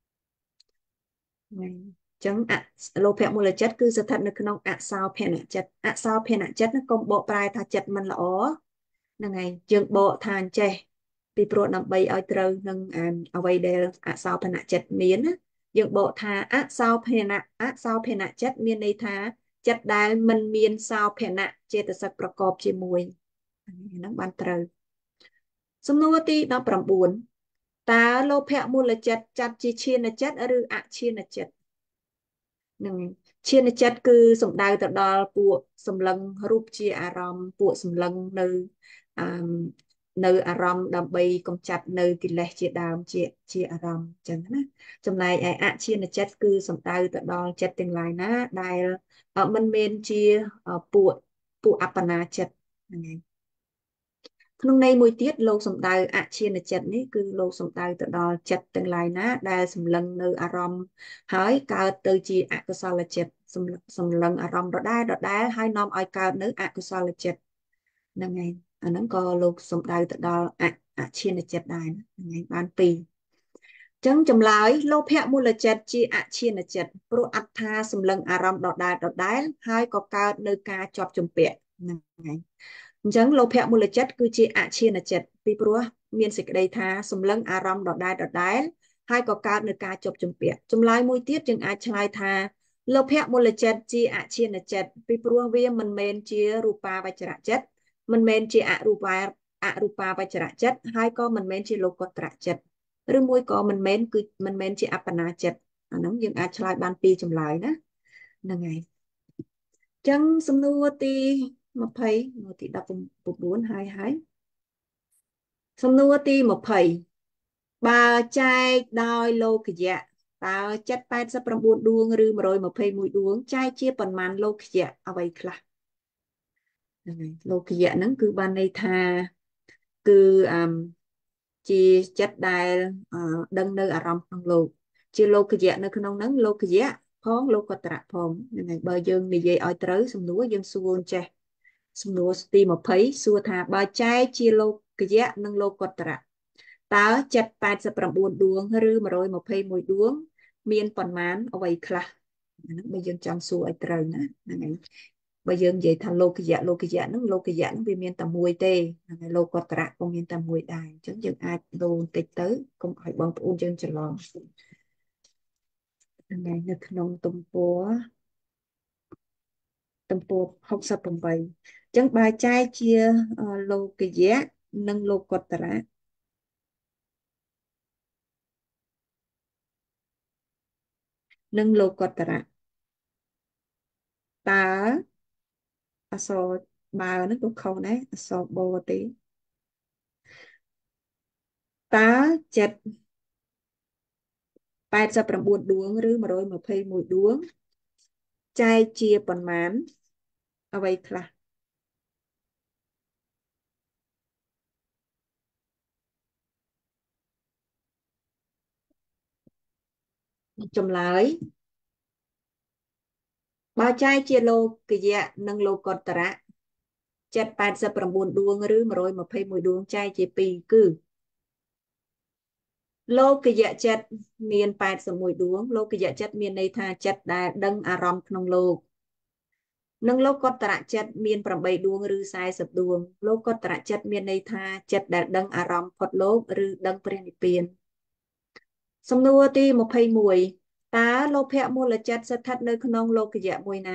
អញ្ចឹងលោភៈមូលចិត្តគឺស្ថិតនៅក្នុងអសោភនៈចិត្តអសោភនៈចិត្តកុំបកប្រែថាចិត្តមិនល្អហ្នឹងហើយយើងបកថាអញ្ចេះពីព្រោះដើម្បីឲ្យត្រូវនឹងអ្វីដែលអសោភនៈចិត្តមានណាយើងបកថាអសោភនៈអសោភនៈចិត្តមានន័យថាចិត្តដែលមិនមានសោភនៈចេតសិកប្រកបជាមួយហ្នឹងបានត្រូវសំណួរទីដប់ប្រាំបួនតើលោភៈមូលចិត្តចាត់ជាឈានចិត្តឬអឈានចិត្តនឹងឈានចិត្តគឺសំដៅទៅដល់ពួកសម្លឹងរូបជាអារម្មណ៍ពួកសម្លឹងនៅអឺនៅអារម្មណ៍ដើម្បីកំចាត់នៅកិលេសជាដើមជាជាអារម្មណ៍អញ្ចឹងណាចំណែកឯអឈានចិត្តគឺសំដៅទៅដល់ចិត្តទាំងឡាយណាដែលមិនមែនជាពួកពួកអបណាចិត្តហ្នឹងឯងក្នុងន័យមួយទៀតលោកសំដៅអឈានចិត្តនេះគឺលោកសំដៅទៅដល់ចិត្តទាំងឡាយណាដែលសម្លឹងនៅអារម្មណ៍ហើយកើតទៅជាអកុសលចិត្តសម្លឹងអារម្មណ៍ដដែលដដែលហើយនាំឲ្យកើតនៅអកុសលចិត្តហ្នឹងឯងអាហ្នឹងក៏លោកសំដៅទៅដល់អអឈានចិត្តដែរហ្នឹងឯងបានពីរចឹងចម្លើយលោភៈមូលចិត្តជាអឈានចិត្តព្រោះអត្ថាសម្លឹងអារម្មណ៍ដដែលដដែលហើយក៏កើតនៅការជាប់ជំពាក់ហ្នឹងឯងអញ្ចឹងលោភៈមូលចិត្តគឺជាអឈានចិត្តពីព្រោះមានសេចក្តីថាសម្លឹងអារម្មណ៍ដដែលដដែលហើយក៏កើតនៅការជាប់ជំពាក់ចម្លើយមួយទៀតយើងអាចឆ្លើយថាលោភៈមូលចិត្តជាអឈានចិត្តពីព្រោះវាមិនមែនជារូបាវចរចិត្តមិនមែនជាអរូបាអរូបាវចរចិត្តហើយក៏មិនមែនជាលោកុត្តរចិត្តឬមួយក៏មិនមែនគឺមិនមែនជាអបណាចិត្តអាហ្នឹងយើងអាចឆ្លើយបានពីរចម្លើយណាហ្នឹងហើយអញ្ចឹងសំណួរទីยี่สิบសំណួរទីដប់ប្រាំបួនហើយហើយសំណួរទីยี่สิบបើចែកដោយលោកយៈតើចិត្តแปดสิบเก้าដួងឬmột trăm hai mươi mốtដួងចែកជាប៉ុន្មានលោកយៈអ្វីខ្លះហ្នឹងហើយលោកយៈហ្នឹងគឺបានន័យថាគឺអឺជាចិត្តដែលដឹងនៅអារម្មណ៍ក្នុងលោកជាលោកយៈនៅក្នុងហ្នឹងលោកយៈផងលោកុត្តរៈផងហ្នឹងហើយបើយើងនិយាយឲ្យត្រូវសំណួរយើងសួរចេះសំណួរទីยี่สิบសួរថាបើចែកជាលោកយៈនិងលោកុត្តរៈតើចិត្តแปดสิบเก้าដួងឬmột trăm hai mươi mốtដួងមានប៉ុន្មានអ្វីខ្លះហ្នឹងបើយើងចង់សួរឲ្យត្រូវណាហ្នឹងហើយបើយើងនិយាយថាលោកយៈលោកយៈហ្នឹងលោកយៈហ្នឹងវាមានតែមួយទេហ្នឹងហើយលោកុត្តរៈក៏មានតែមួយដែរអញ្ចឹងយើងអាចដូរបន្តិចទៅកុំឲ្យបងប្អូនយើងច្រឡំហ្នឹងហើយនៅក្នុងទំព័រទំព័រหกสิบแปดអញ្ចឹងបើចែកជាលោកយៈនិងលោកុត្តរៈនិងលោកុត្តរៈតើអក្សរបើហ្នឹងក៏ខុសដែរអក្សរបទេតើចិត្តแปดสิบเก้าដួងឬmột trăm hai mươi mốtដួងចែកជាប៉ុន្មានអ្វីខ្លះចម្លើយបើចែកជាលោកយៈនិងលោកុត្តរៈចិត្តแปดสิบเก้าដួងឬmột trăm hai mươi mốtដួងចែកជាពីរគឺលោកយៈចិត្តមានแปดสิบเอ็ดដួងលោកយៈចិត្តមានន័យថាចិត្តដែលដឹងអារម្មណ៍ក្នុងលោកនិងលោកុត្តរចិត្តមានแปดដួងឬสี่สิบដួងលោកុត្តរចិត្តមានន័យថាចិត្តដែលដឹងអារម្មណ៍ផុតលោកឬដឹងព្រះនិព្វានសំណួរទីยี่สิบเอ็ดតើលោភៈមូលចិត្តស្ថិតនៅក្នុងលោកយៈមួយណា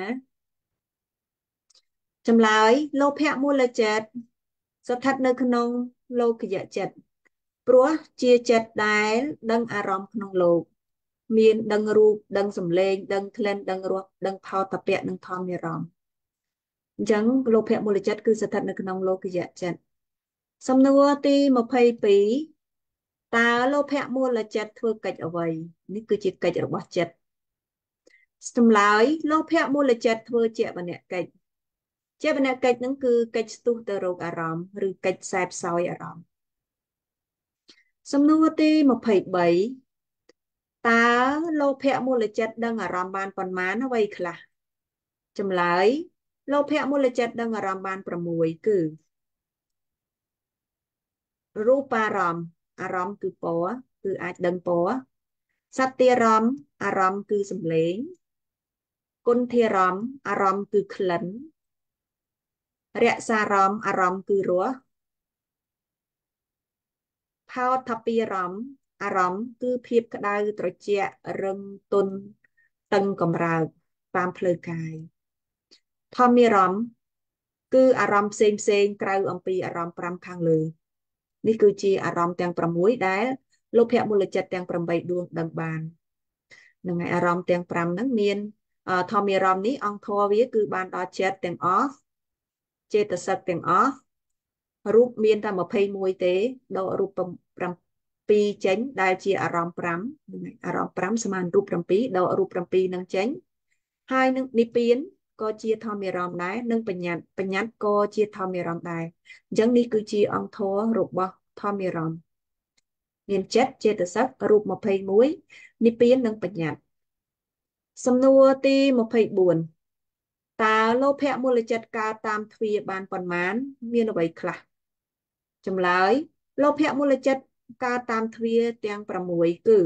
ចម្លើយលោភៈមូលចិត្តស្ថិតនៅក្នុងលោកយៈចិត្តព្រោះជាចិត្តដែលដឹងអារម្មណ៍ក្នុងលោកមានដឹងរូបដឹងសម្លេងដឹងក្លិនដឹងរសដឹងផោតពៈនិងធម្មអារម្មណ៍អញ្ចឹងលោភៈមូលចិត្តគឺស្ថិតនៅក្នុងលោកយៈចិត្តសំណួរទីยี่สิบสองតើលោភៈមូលចិត្តធ្វើកិច្ចអ្វីនេះគឺជាកិច្ចរបស់ចិត្តចម្លើយលោភៈមូលចិត្តធ្វើជាបនកិច្ចជាបនកិច្ចហ្នឹងគឺកិច្ចស្ទុះទៅរកអារម្មណ៍ឬកិច្ចខ្សែផ្សោយអារម្មណ៍សំណួរទីยี่สิบสามតើលោភៈមូលចិត្តដឹងអារម្មណ៍បានប៉ុន្មានអ្វីខ្លះចម្លើយលោភៈមូលចិត្តដឹងអារម្មណ៍បានប្រាំមួយគឺរូបារម្មណ៍អារម្មណ៍គឺពណ៌គឺអាចដឹងពណ៌សត្យារម្មណ៍អារម្មណ៍គឺសម្លេងគុណធារម្មណ៍អារម្មណ៍គឺក្លិនរសារម្មណ៍អារម្មណ៍គឺរសផោតពារម្មណ៍អារម្មណ៍គឺភាពក្តៅត្រជាក់រឹងទន់តឹងកម្រើកតាមផ្លូវកាយធម្មអារម្មណ៍គឺអារម្មណ៍ផ្សេងផ្សេងក្រៅអំពីអារម្មណ៍ប្រាំខាងលើនេះគឺជាអារម្មណ៍ទាំងប្រាំមួយដែលលោភៈមូលចិត្តទាំងប្រាំដួងដឹងបាននឹងឯអារម្មណ៍ទាំងប្រាំហ្នឹងមានធម្មអារម្មណ៍នេះអង្គធរវាគឺបានដល់ចិត្តទាំងអស់ចេតសិកទាំងអស់រូបមានតែยี่สิบเอ็ดទេដករូបប្រាំពីរចេញដែលជាអារម្មណ៍ប្រាំអារម្មណ៍ប្រាំស្មើរូបប្រាំពីរដករូបប្រាំពីរនឹងចេញហើយនឹងនិព្វានក៏ជាធម្មអារម្មណ៍ដែរនិងបញ្ញត្តិបញ្ញត្តិក៏ជាធម្មអារម្មណ៍ដែរអញ្ចឹងនេះគឺជាអង្គធររបស់ធម្មអារម្មណ៍មានចិត្តចេតសិករូបยี่สิบเอ็ดនិព្វាននិងបញ្ញត្តិសំណួរទីยี่สิบสี่តើលោភៈមូលចិត្តកើតតាមទ្វារបានប៉ុន្មានមានអ្វីខ្លះចម្លើយលោភៈមូលចិត្តកើតតាមទ្វារទាំងប្រាំមួយគឺ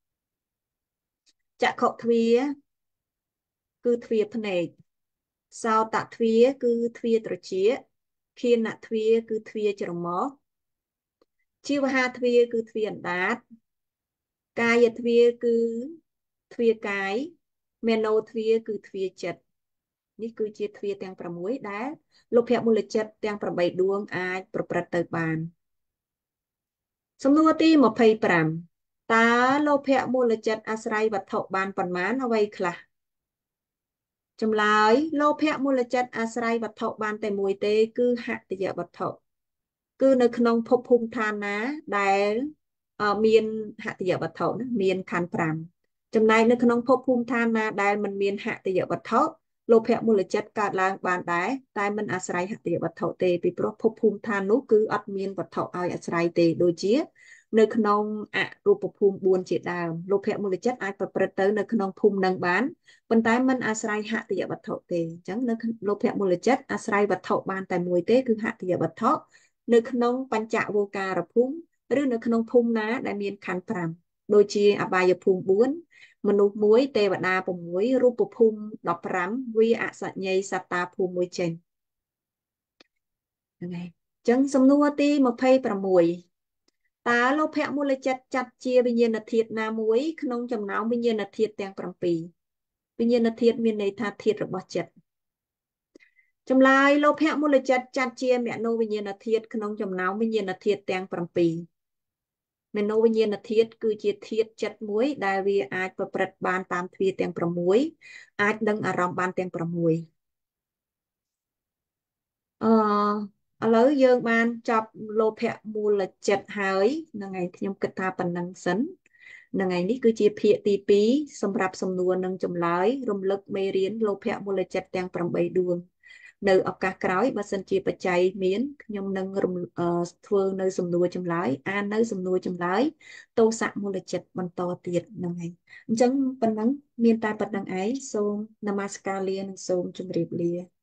ចក្ខុទ្វារគឺទ្វារភ្នែកសោតទ្វារគឺទ្វារត្រចៀកឃានទ្វារគឺទ្វារច្រមុះជីវហាទ្វារគឺទ្វារអណ្ដាតកាយទ្វារគឺទ្វារកាយមេណោទ្វារគឺទ្វារចិត្តនេះគឺជាទ្វារទាំងប្រាំមួយដែលលោភៈមូលចិត្តទាំងប្រាំដួងអាចប្រព្រឹត្តទៅបានសំណួរទីยี่สิบห้าតើលោភៈមូលចិត្តអាស្រ័យវត្ថុបានប៉ុន្មានអ្វីខ្លះចម្លើយលោភៈមូលចិត្តអាស្រ័យវត្ថុបានតែមួយទេគឺហតិយវត្ថុគឺនៅក្នុងភពភូមិឋានណាដែលមានហតិយវត្ថុណាមានខណ្ឌប្រាំចំណែកនៅក្នុងភពភូមិឋានណាដែលមិនមានហតិយវត្ថុលោភៈមូលចិត្តកើតឡើងបានដែរតែមិនអាស្រ័យហតិយវត្ថុទេពីព្រោះភពភូមិឋាននោះគឺអត់មានវត្ថុឲ្យអាស្រ័យទេដូចជានៅក្នុងអរូបភូមិបួនជាដើមលោភៈមូលចិត្តអាចប្រព្រឹត្តទៅនៅក្នុងភូមិនឹងបានប៉ុន្តែមិនអាស្រ័យហតិយវត្ថុទេអញ្ចឹងនៅលោភៈមូលចិត្តអាស្រ័យវត្ថុបានតែមួយទេគឺហតិយវត្ថុនៅក្នុងបញ្ចវោការភូមិឬនៅក្នុងភូមិណាដែលមានខណ្ឌប្រាំដូចជាអបាយភូមិបួនមនុស្សមួយទេវតាប្រាំរូបភូមិដប់ប្រាំវាអសញ្ញ័យសត្តាភូមិមួយចេញហ្នឹងហើយអញ្ចឹងសំណួរទីยี่สิบหกតើលោភៈមូលចិត្តចាត់ជាវិញ្ញាណធាតុណាមួយក្នុងចំណោមវិញ្ញាណធាតុទាំងប្រាំពីរវិញ្ញាណធាតុមានន័យថាធាតុរបស់ចិត្តចម្លើយលោភៈមូលចិត្តចាត់ជាមនោវិញ្ញាណធាតុក្នុងចំណោមវិញ្ញាណធាតុទាំងប្រាំពីរមនោវិញ្ញាណធាតុគឺជាធាតុចិត្តមួយដែលវាអាចប្រព្រឹត្តបានតាមទ្វារទាំងប្រាំមួយអាចដឹងអារម្មណ៍បានទាំងប្រាំមួយអឺឥឡូវយើងបានចប់លោភៈមូលចិត្តហើយហ្នឹងហើយខ្ញុំគិតថាប៉ុណ្ណឹងសិនហ្នឹងហើយនេះគឺជាភាគទីពីរសម្រាប់សំណួរនិងចម្លើយរំលឹកមេរៀនលោភៈមូលចិត្តទាំងប្រាំដួងនៅឱកាសក្រោយបើសិនជាបច្ច័យមានខ្ញុំនឹងរំអឺធ្វើនៅសំណួរចម្លើយអាននៅសំណួរចម្លើយតោសមូលចិត្តបន្តទៀតហ្នឹងហើយអញ្ចឹងប៉ុណ្ណឹងមានតែប៉ុណ្្នឹងឯងសូមនមស្ការលានិងសូមជម្រាបលា